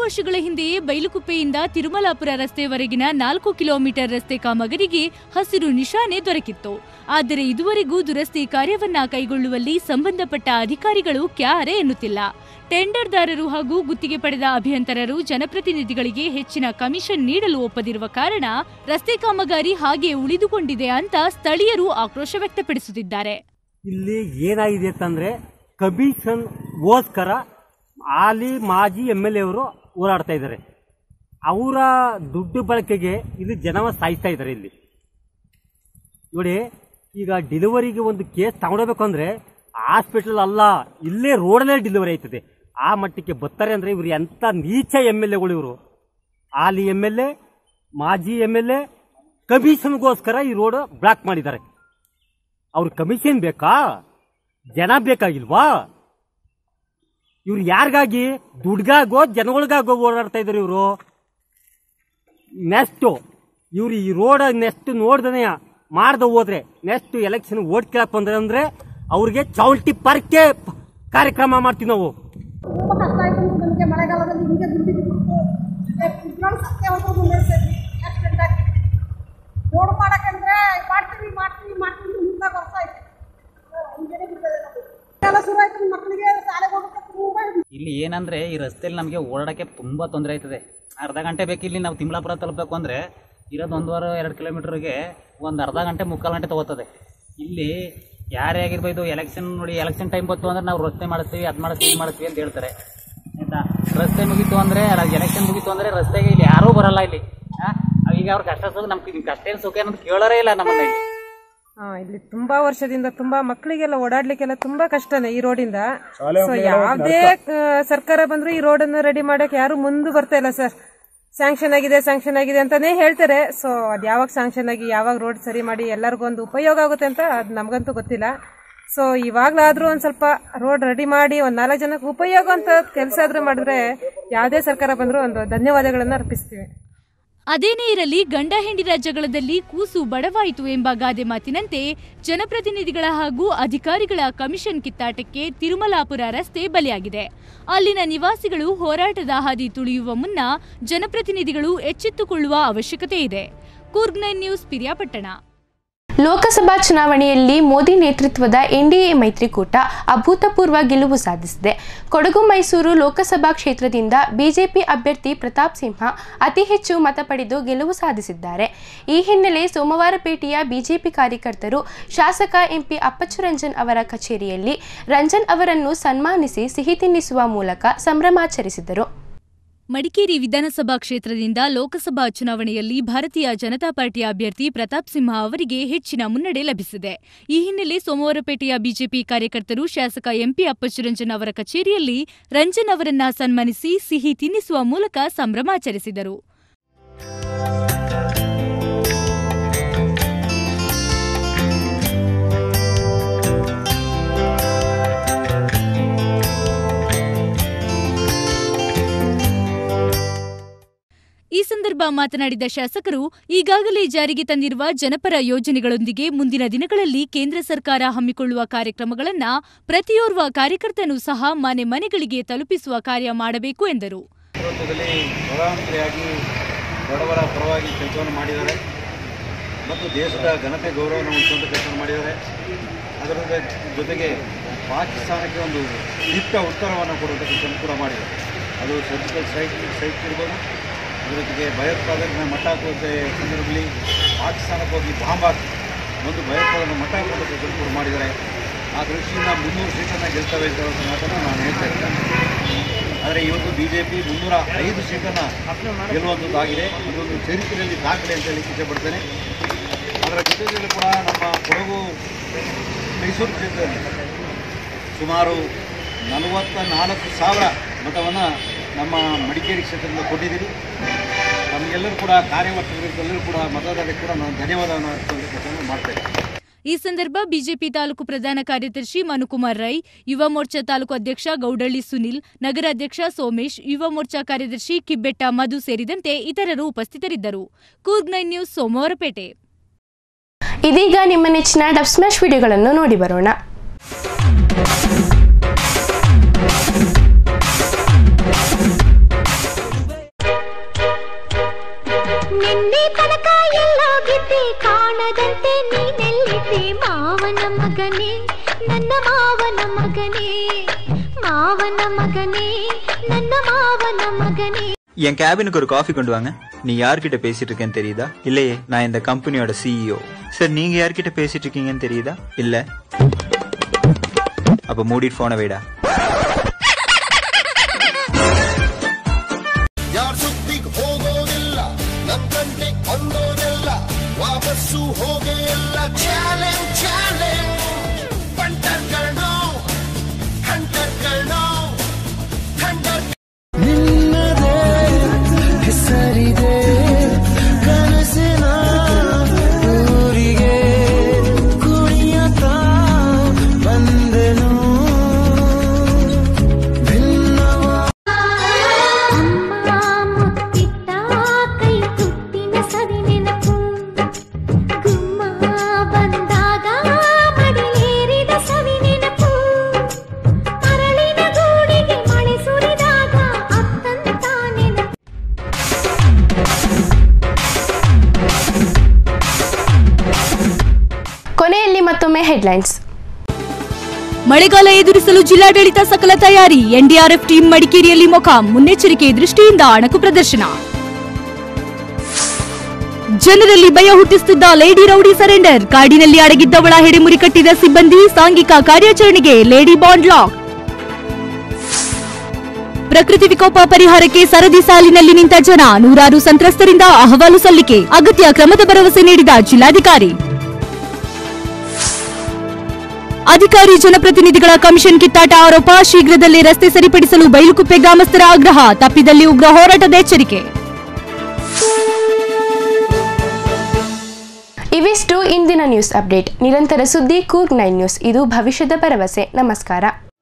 ವರ್ಷಗಳ ಹಿಂದೆಯೇ ಬೈಲುಕುಪ್ಪೆಯಿಂದ ತಿರುಮಲಾಪುರ ರಸ್ತೆವರೆಗಿನ ನಾಲ್ಕು ಕಿಲೋಮೀಟರ್ ರಸ್ತೆ ಕಾಮಗಾರಿಗೆ ಹಸಿರು ನಿಶಾನೆ ದೊರಕಿತ್ತು. ಆದರೆ ಇದುವರೆಗೂ ದುರಸ್ತಿ ಕಾರ್ಯವನ್ನ ಕೈಗೊಳ್ಳುವಲ್ಲಿ ಸಂಬಂಧಪಟ್ಟ ಅಧಿಕಾರಿಗಳು ಕ್ಯಾರೆ ಎನ್ನುತ್ತಿಲ್ಲ. ಟೆಂಡರ್ದಾರರು ಹಾಗೂ ಗುತ್ತಿಗೆ ಪಡೆದ ಅಭಿಯಂತರರು ಜನಪ್ರತಿನಿಧಿಗಳಿಗೆ ಹೆಚ್ಚಿನ ಕಮಿಷನ್ ನೀಡಲು ಒಪ್ಪದಿರುವ ಕಾರಣ ರಸ್ತೆ ಕಾಮಗಾರಿ ಹಾಗೆ ಉಳಿದುಕೊಂಡಿದೆ ಅಂತ ಸ್ಥಳೀಯರು ಆಕ್ರೋಶ ವ್ಯಕ್ತಪಡಿಸುತ್ತಿದ್ದಾರೆ. ಇಲ್ಲಿ ಏನಾಗಿದೆ ಅಂತಂದ್ರೆ ಕಮಿಷನ್ಗೋಸ್ಕರ ಹಾಲಿ ಮಾಜಿ ಎಮ್ ಎಲ್ ಎ ಅವರು ಹೋರಾಡ್ತಾ ಇದ್ದಾರೆ. ಅವರ ದುಡ್ಡು ಬಳಕೆಗೆ ಇಲ್ಲಿ ಜನವ ಸಾಯಿಸ್ತಾ ಇದ್ದಾರೆ. ಇಲ್ಲಿ ನೋಡಿ, ಈಗ ಡೆಲಿವರಿಗೆ ಒಂದು ಕೇಸ್ ತಗೊಂಡೋಗ್ಬೇಕು ಅಂದ್ರೆ ಹಾಸ್ಪಿಟಲ್ ಅಲ್ಲ, ಇಲ್ಲೇ ರೋಡಲ್ಲೇ ಡೆಲಿವರಿ ಆಯ್ತದೆ. ಆ ಮಟ್ಟಕ್ಕೆ ಬರ್ತಾರೆ ಅಂದ್ರೆ ಇವರು ಎಂತ ನೀಚ ಎಮ್ ಎಲ್ ಎಗಳು ಇವರು. ಹಾಲಿ ಎಮ್ ಎಲ್ ಎ, ಮಾಜಿ ಎಮ್ ಎಲ್ ಎ ಕಮಿಷನ್ಗೋಸ್ಕರ ಈ ರೋಡ್ ಬ್ಲಾಕ್ ಮಾಡಿದ್ದಾರೆ. ಅವ್ರ ಕಮಿಷನ್ ಬೇಕಾ? ಜನ ಬೇಕಾಗಿಲ್ವಾ? ಇವ್ರು ಯಾರಿಗಾಗಿ? ದುಡ್ಗಾಗೋ ಜನಗಳಿಗಾಗೋ ಓಡಾಡ್ತಾ ಇದ್ರು ಇವರು. ನೆಕ್ಸ್ಟ್ ಇವ್ರು ಈ ರೋಡ್ ನೆಕ್ಸ್ಟ್ ನೋಡ್ದನೆಯ ಮಾಡ್ದ ಹೋದ್ರೆ ನೆಕ್ಸ್ಟ್ ಎಲೆಕ್ಷನ್ ಓಟ್ ಕೇಳಕ್ ಬಂದ್ರೆ ಅಂದ್ರೆ ಅವ್ರಿಗೆ ಚೌಲ್ಟಿ ಪರ್ಕೆ ಕಾರ್ಯಕ್ರಮ ಮಾಡ್ತೀವಿ ನಾವು. ತುಂಬಾ ಕಷ್ಟ ಆಯ್ತು ನಮಗೆ ಮಳೆಗಾಲದಲ್ಲಿ. ಹಿಂಗೆ ರೋಡ್ ಮಾಡಕಂದ್ರೆ ಮಾಡ್ತೀವಿ ಮಾಡ್ತೀವಿ ಮಾಡ್ತೀವಿ ಮುಂದೆ ಬರ್ತಾ ಇತ್ತು. ಮಕ್ಕಳಿಗೆ ಶಾಲೆಗೆ ಹೋಗಕ್ಕೆ ತುಂಬಾ ಇಲ್ಲಿ ಏನಂದ್ರೆ ಈ ರಸ್ತೆಯಲ್ಲಿ ನಮಗೆ ಓಡಾಡಕ್ಕೆ ತುಂಬಾ ತೊಂದರೆ ಆಯ್ತದೆ. ಅರ್ಧ ಗಂಟೆ ಬೇಕು ಇಲ್ಲಿ ನಾವು ತಿಮ್ಲಾಪುರ ತಲುಪಬೇಕು ಅಂದ್ರೆ ಇರೋದು ಒಂದೂವರೆ ಎರಡು ಕಿಲೋಮೀಟರ್ಗೆ ಒಂದು ಅರ್ಧ ಗಂಟೆ ಮುಕ್ಕಾಲು ಗಂಟೆ ತಗೋತದೆ. ಇಲ್ಲಿ ಯಾರೇ ಆಗಿರ್ಬೋದು, ಎಲೆಕ್ಷನ್ ನೋಡಿ ಎಲೆಕ್ಷನ್ ಟೈಮ್ ಬಂತು ಅಂದ್ರೆ ನಾವು ರಸ್ತೆ ಮಾಡಿಸ್ತೀವಿ, ಅದು ಮಾಡಿಸ್ತೀವಿ, ಇದು ಮಾಡಿಸ್ತೀವಿ ಅಂತ ಹೇಳ್ತಾರೆ. ಆಯ್ತಾ, ರಸ್ತೆ ಮುಗೀತು ಅಂದ್ರೆ ಎಲೆಕ್ಷನ್ ಮುಗೀತು ಅಂದ್ರೆ ರಸ್ತೆಗೆ ಇಲ್ಲಿ ಯಾರೂ ಬರಲ್ಲ. ಇಲ್ಲಿ ಈಗ ಅವ್ರ ಕಷ್ಟ ಸುಖ ನಮ್ಗೆ ಕಷ್ಟ ಏನು ಸುಖ ಅನ್ನೋದು ಕೇಳೋರೇ ಇಲ್ಲ ನಮ್ಮಲ್ಲಿ. ಹಾ, ಇಲ್ಲಿ ತುಂಬಾ ವರ್ಷದಿಂದ ತುಂಬಾ ಮಕ್ಕಳಿಗೆಲ್ಲ ಓಡಾಡ್ಲಿಕ್ಕೆಲ್ಲ ತುಂಬಾ ಕಷ್ಟನೇ ಈ ರೋಡಿಂದ. ಸೊ ಯಾವ್ದೇ ಸರ್ಕಾರ ಬಂದ್ರು ಈ ರೋಡ್ ಅನ್ನು ರೆಡಿ ಮಾಡಕ್ ಯಾರು ಮುಂದೆ ಬರ್ತಾ ಇಲ್ಲ ಸರ್. ಸ್ಯಾಂಕ್ಷನ್ ಆಗಿದೆ ಸ್ಯಾಂಕ್ಷನ್ ಆಗಿದೆ ಅಂತಾನೆ ಹೇಳ್ತಾರೆ. ಸೊ ಅದ್ ಯಾವಾಗ ಸ್ಯಾಂಕ್ಷನ್ ಆಗಿ ಯಾವಾಗ ರೋಡ್ ಸರಿ ಮಾಡಿ ಎಲ್ಲರಿಗೂ ಒಂದು ಉಪಯೋಗ ಆಗುತ್ತೆ ಅಂತ ಅದ್ ನಮ್ಗಂತೂ ಗೊತ್ತಿಲ್ಲ. ಸೊ ಇವಾಗ್ಲಾದ್ರೂ ಒಂದ್ ಸ್ವಲ್ಪ ರೋಡ್ ರೆಡಿ ಮಾಡಿ ಒಂದ್ ನಾಲ್ಕು ಜನಕ್ಕೆ ಉಪಯೋಗ ಅಂತ ಕೆಲಸ ಆದ್ರೂ ಮಾಡಿದ್ರೆ ಯಾವ್ದೇ ಸರ್ಕಾರ ಬಂದ್ರು ಒಂದು ಧನ್ಯವಾದಗಳನ್ನ ಅರ್ಪಿಸ್ತೀವಿ. ಅದೇನೇ ಇರಲಿ, ಗಂಡ ಹೆಂಡಿರ ಜಗಳದಲ್ಲಿ ಕೂಸು ಬಡವಾಯಿತು ಎಂಬ ಗಾದೆ ಮಾತಿನಂತೆ ಜನಪ್ರತಿನಿಧಿಗಳ ಹಾಗೂ ಅಧಿಕಾರಿಗಳ ಕಮಿಷನ್ ಕಿತ್ತಾಟಕ್ಕೆ ತಿರುಮಲಾಪುರ ರಸ್ತೆ ಬಲಿಯಾಗಿದೆ. ಅಲ್ಲಿನ ನಿವಾಸಿಗಳು ಹೋರಾಟದ ಹಾದಿ ತುಳಿಯುವ ಮುನ್ನ ಜನಪ್ರತಿನಿಧಿಗಳು ಎಚ್ಚೆತ್ತುಕೊಳ್ಳುವ ಅವಶ್ಯಕತೆ ಇದೆ. Coorg nine news, Periyapatna. ಲೋಕಸಭಾ ಚುನಾವಣೆಯಲ್ಲಿ ಮೋದಿ ನೇತೃತ್ವದ ಎನ್ಡಿಎ ಮೈತ್ರಿಕೂಟ ಅಭೂತಪೂರ್ವ ಗೆಲುವು ಸಾಧಿಸಿದೆ. ಕೊಡಗು ಮೈಸೂರು ಲೋಕಸಭಾ ಕ್ಷೇತ್ರದಿಂದ ಬಿಜೆಪಿ ಅಭ್ಯರ್ಥಿ ಪ್ರತಾಪ್ ಸಿಂಹ ಅತಿ ಹೆಚ್ಚು ಮತ ಪಡೆದು ಗೆಲುವು ಸಾಧಿಸಿದ್ದಾರೆ. ಈ ಹಿನ್ನೆಲೆ ಸೋಮವಾರಪೇಟೆಯ ಬಿಜೆಪಿ ಕಾರ್ಯಕರ್ತರು ಶಾಸಕ ಎಂಪಿ ಅಪ್ಪಚ್ಚು ರಂಜನ್ ಅವರ ಕಚೇರಿಯಲ್ಲಿ ರಂಜನ್ ಅವರನ್ನು ಸನ್ಮಾನಿಸಿ ಸಿಹಿ ತಿನ್ನಿಸುವ ಮೂಲಕ ಸಂಭ್ರಮಾಚರಿಸಿದರು. ಮಡಿಕೇರಿ ವಿಧಾನಸಭಾ ಕ್ಷೇತ್ರದಿಂದ ಲೋಕಸಭಾ ಚುನಾವಣೆಯಲ್ಲಿ ಭಾರತೀಯ ಜನತಾ ಪಾರ್ಟಿಯ ಅಭ್ಯರ್ಥಿ ಪ್ರತಾಪ್ ಸಿಂಹ ಅವರಿಗೆ ಹೆಚ್ಚಿನ ಮುನ್ನಡೆ ಲಭಿಸಿದೆ. ಈ ಹಿನ್ನೆಲೆ ಸೋಮವಾರಪೇಟೆಯ ಬಿಜೆಪಿ ಕಾರ್ಯಕರ್ತರು ಶಾಸಕ ಎಂಪಿ ಅಪ್ಪಚ್ಚು ರಂಜನ್ ಅವರ ಕಚೇರಿಯಲ್ಲಿ ರಂಜನ್ ಅವರನ್ನ ಸನ್ಮಾನಿಸಿ ಸಿಹಿ ತಿನ್ನಿಸುವ ಮೂಲಕ ಸಂಭ್ರಮಾಚರಿಸಿದರು. ಈ ಸಂದರ್ಭ ಮಾತನಾಡಿದ ಶಾಸಕರು, ಈಗಾಗಲೇ ಜಾರಿಗೆ ತಂದಿರುವ ಜನಪರ ಯೋಜನೆಗಳೊಂದಿಗೆ ಮುಂದಿನ ದಿನಗಳಲ್ಲಿ ಕೇಂದ್ರ ಸರ್ಕಾರ ಹಮ್ಮಿಕೊಳ್ಳುವ ಕಾರ್ಯಕ್ರಮಗಳನ್ನು ಪ್ರತಿಯೋರ್ವ ಕಾರ್ಯಕರ್ತನೂ ಸಹ ಮನೆ ಮನೆಗಳಿಗೆ ತಲುಪಿಸುವ ಕಾರ್ಯ ಮಾಡಬೇಕು ಎಂದರು. ಪ್ರಧಾನಮಂತ್ರಿಯಾಗಿ ಬಡವರ ಪರವಾಗಿ ಕೆಲಸವನ್ನು ಮಾಡಿದ್ದಾರೆ ಮತ್ತು ದೇಶದ ಘನತೆ ಗೌರವವನ್ನು ಉಳಿಸುವಂಥ ಕೆಲಸವನ್ನು ಮಾಡಿದ್ದಾರೆ. ಅದರ ಜೊತೆಗೆ ಪಾಕಿಸ್ತಾನಕ್ಕೆ ಒಂದು ದಿಟ್ಟ ಉತ್ತರವನ್ನು ಕೊಡುವಂಥ ಕೆಲಸವನ್ನು ಕೂಡ ಮಾಡಿದ್ದಾರೆ. ಅದು ಸರ್ಜಿಕಲ್ ಸ್ಟ್ರೈಕ್ ಸ್ಟ್ರೈಕ್ ಇರ್ಬೋದು, ಅದರ ಜೊತೆಗೆ ಭಯೋತ್ಪಾದನೆ ಮಟ್ಟ ಹಾಕುವ ಸಂದರ್ಭದಲ್ಲಿ ಪಾಕಿಸ್ತಾನಕ್ಕೆ ಹೋಗಿ ಬಾಂಬ್ ಹಾಕಿ ಒಂದು ಭಯೋತ್ಪಾದನೆ ಮಟ್ಟ ಹಾಕುವಂಥ ಕೆಲಸ ಕೂಡ ಮಾಡಿದ್ದಾರೆ. ಆ ದೃಷ್ಟಿಯಿಂದ ಮುನ್ನೂರು ಸೀಟನ್ನು ಗೆಲ್ತವೆ ಅಂತ ಹೇಳುವಂಥ ಮಾತನ್ನು ನಾನು ಹೇಳ್ತಾ ಇದ್ದೇನೆ. ಆದರೆ ಇವತ್ತು ಬಿ ಜೆ ಪಿ ಮುನ್ನೂರ ಐದು ಸೀಟನ್ನು ಗೆಲ್ಲುವಂಥದ್ದಾಗಿದೆ. ಅದೊಂದು ಚರಿತ್ರೆಯಲ್ಲಿ ದಾಖಲೆ ಅಂತ ಹೇಳಿ ಇಷ್ಟಪಡ್ತೇನೆ. ಅದರ ಜೊತೆಯಲ್ಲಿ ಕೂಡ ನಮ್ಮ ಕೊಡಗು ಮೈಸೂರು ಕ್ಷೇತ್ರದಲ್ಲಿ ಸುಮಾರು ನಲವತ್ತ ನಾಲ್ಕು ಸಾವಿರ ಮತವನ್ನು ನಮ್ಮ ಮಡಿಕೇರಿ ಕ್ಷೇತ್ರದಿಂದ ಕೊಟ್ಟಿದ್ದೀರಿ. ನಮಗೆಲ್ಲರೂ ಕೂಡ ಕಾರ್ಯವರ್ತಕರಿಗೆಲ್ಲರೂ ಕೂಡ ಮತದಾರರಿಗೆ ಕೂಡ ನಾನು ಧನ್ಯವಾದವನ್ನು ಅರ್ಪಿಸುವಂಥ ಕೆಲಸವನ್ನು ಮಾಡ್ತೇನೆ. ಈ ಸಂದರ್ಭ ಬಿಜೆಪಿ ತಾಲೂಕು ಪ್ರಧಾನ ಕಾರ್ಯದರ್ಶಿ ಮನುಕುಮಾರ್ ರೈ, ಯುವ ಮೋರ್ಚಾ ತಾಲೂಕು ಅಧ್ಯಕ್ಷ ಗೌಡಳ್ಳಿ ಸುನಿಲ್, ನಗರಾಧ್ಯಕ್ಷ ಸೋಮೇಶ್, ಯುವ ಮೋರ್ಚಾ ಕಾರ್ಯದರ್ಶಿ ಕಿಬ್ಬೆಟ್ಟ ಮಧು ಸೇರಿದಂತೆ ಇತರರು ಉಪಸ್ಥಿತರಿದ್ದರು. Coorg nine news, Somwarpet. ಇದೀಗ ನಿಮ್ಮ ನೆಚ್ಚಿನ ಡಬ್ ಸ್ಮ್ಯಾಶ್ ವಿಡಿಯೋಗಳನ್ನು ನೋಡಿ ಬರೋಣ. என் கேபினுக்கு ஒரு காஃபி கொண்டு வாங்க. நீ யார்கிட்ட பேசிட்டு இருக்கேன்னு தெரியுதா? இல்லையே, நான் இந்த கம்பெனியோட சிஇஓ. சார், நீங்க யார்கிட்ட பேசிட்டு இருக்கீங்கன்னு தெரியுதா? இல்ல. அப்ப மூடிட்டு போன வைடா. ಯಾರ್ ಸುದ್ದಿಗ್ ಹೋಗೋದಿಲ್ಲ, ನಮ್ ಗಂಟೆ ಕೊಂದೋದಿಲ್ಲ, ವಾಪಸ್ಸು ಹೋಗೇ ಇಲ್ಲ. ಚಾಲೆಂಜ್ ಚಾಲೆಂಜ್ ಪಂಟರ್ಗಳು ಹಂಟರ್ಗಳು ಹಂಟರ್ ನಿನ್ನದೇ ಹೆಸರಿದೆ ಕನಸಿನ ಊರಿಗೆ ಕುಣಿಯತ ಬಂದೆನು ಕೊನೆಯಲ್ಲಿ ಮತ್ತೊಮ್ಮೆ ಹೆಡ್ಲೈನ್ಸ್. ಮಳೆಗಾಲ ಎದುರಿಸಲು ಜಿಲ್ಲಾಡಳಿತ ಸಕಲ ತಯಾರಿ. ಎನ್ಡಿಆರ್ಎಫ್ ಟೀಮ್ ಮಡಿಕೇರಿಯಲ್ಲಿ ಮೊಕಾಂ. ಮುನ್ನೆಚ್ಚರಿಕೆ ದೃಷ್ಟಿಯಿಂದ ಅಣಕು ಪ್ರದರ್ಶನ. ಜನರಲ್ಲಿ ಭಯ ಹುಟ್ಟಿಸುತ್ತಿದ್ದ ಲೇಡಿ ರೌಡಿ ಸರೆಂಡರ್. ಕಾಡಿನಲ್ಲಿ ಅಡಗಿದ್ದವಳ ಹೆಡೆಮುರಿ ಕಟ್ಟಿದ ಸಿಬ್ಬಂದಿ. ಸಾಂಘಿಕ ಕಾರ್ಯಾಚರಣೆಗೆ ಲೇಡಿ ಬಾಂಡ್ ಲಾಕ್. ಪ್ರಕೃತಿ ವಿಕೋಪ ಪರಿಹಾರಕ್ಕೆ ಸರದಿ ಸಾಲಿನಲ್ಲಿ ನಿಂತ ಜನ. ನೂರಾರು ಸಂತ್ರಸ್ತರಿಂದ ಅಹವಾಲು ಸಲ್ಲಿಕೆ. ಅಗತ್ಯ ಕ್ರಮದ ಭರವಸೆ ನೀಡಿದ ಜಿಲ್ಲಾಧಿಕಾರಿ. ಅಧಿಕಾರಿ ಜನಪ್ರತಿನಿಧಿಗಳ ಕಮಿಷನ್ ಕಿತ್ತಾಟ ಆರೋಪ. ಶೀಘ್ರದಲ್ಲೇ ರಸ್ತೆ ಸರಿಪಡಿಸಲು ಬೈಲುಕುಪ್ಪೆ ಗ್ರಾಮಸ್ಥರ ಆಗ್ರಹ. ತಪ್ಪಿದಲ್ಲಿ ಉಗ್ರ ಹೋರಾಟದ ಎಚ್ಚರಿಕೆ. ಇವಿಷ್ಟು ಇಂದಿನ ನ್ಯೂಸ್ ಅಪ್ಡೇಟ್. ನಿರಂತರ ಸುದ್ದಿ ಕೂರ್ಗ್ ನೈನ್ ನ್ಯೂಸ್. ಇದು ಭವಿಷ್ಯದ ಭರವಸೆ. ನಮಸ್ಕಾರ.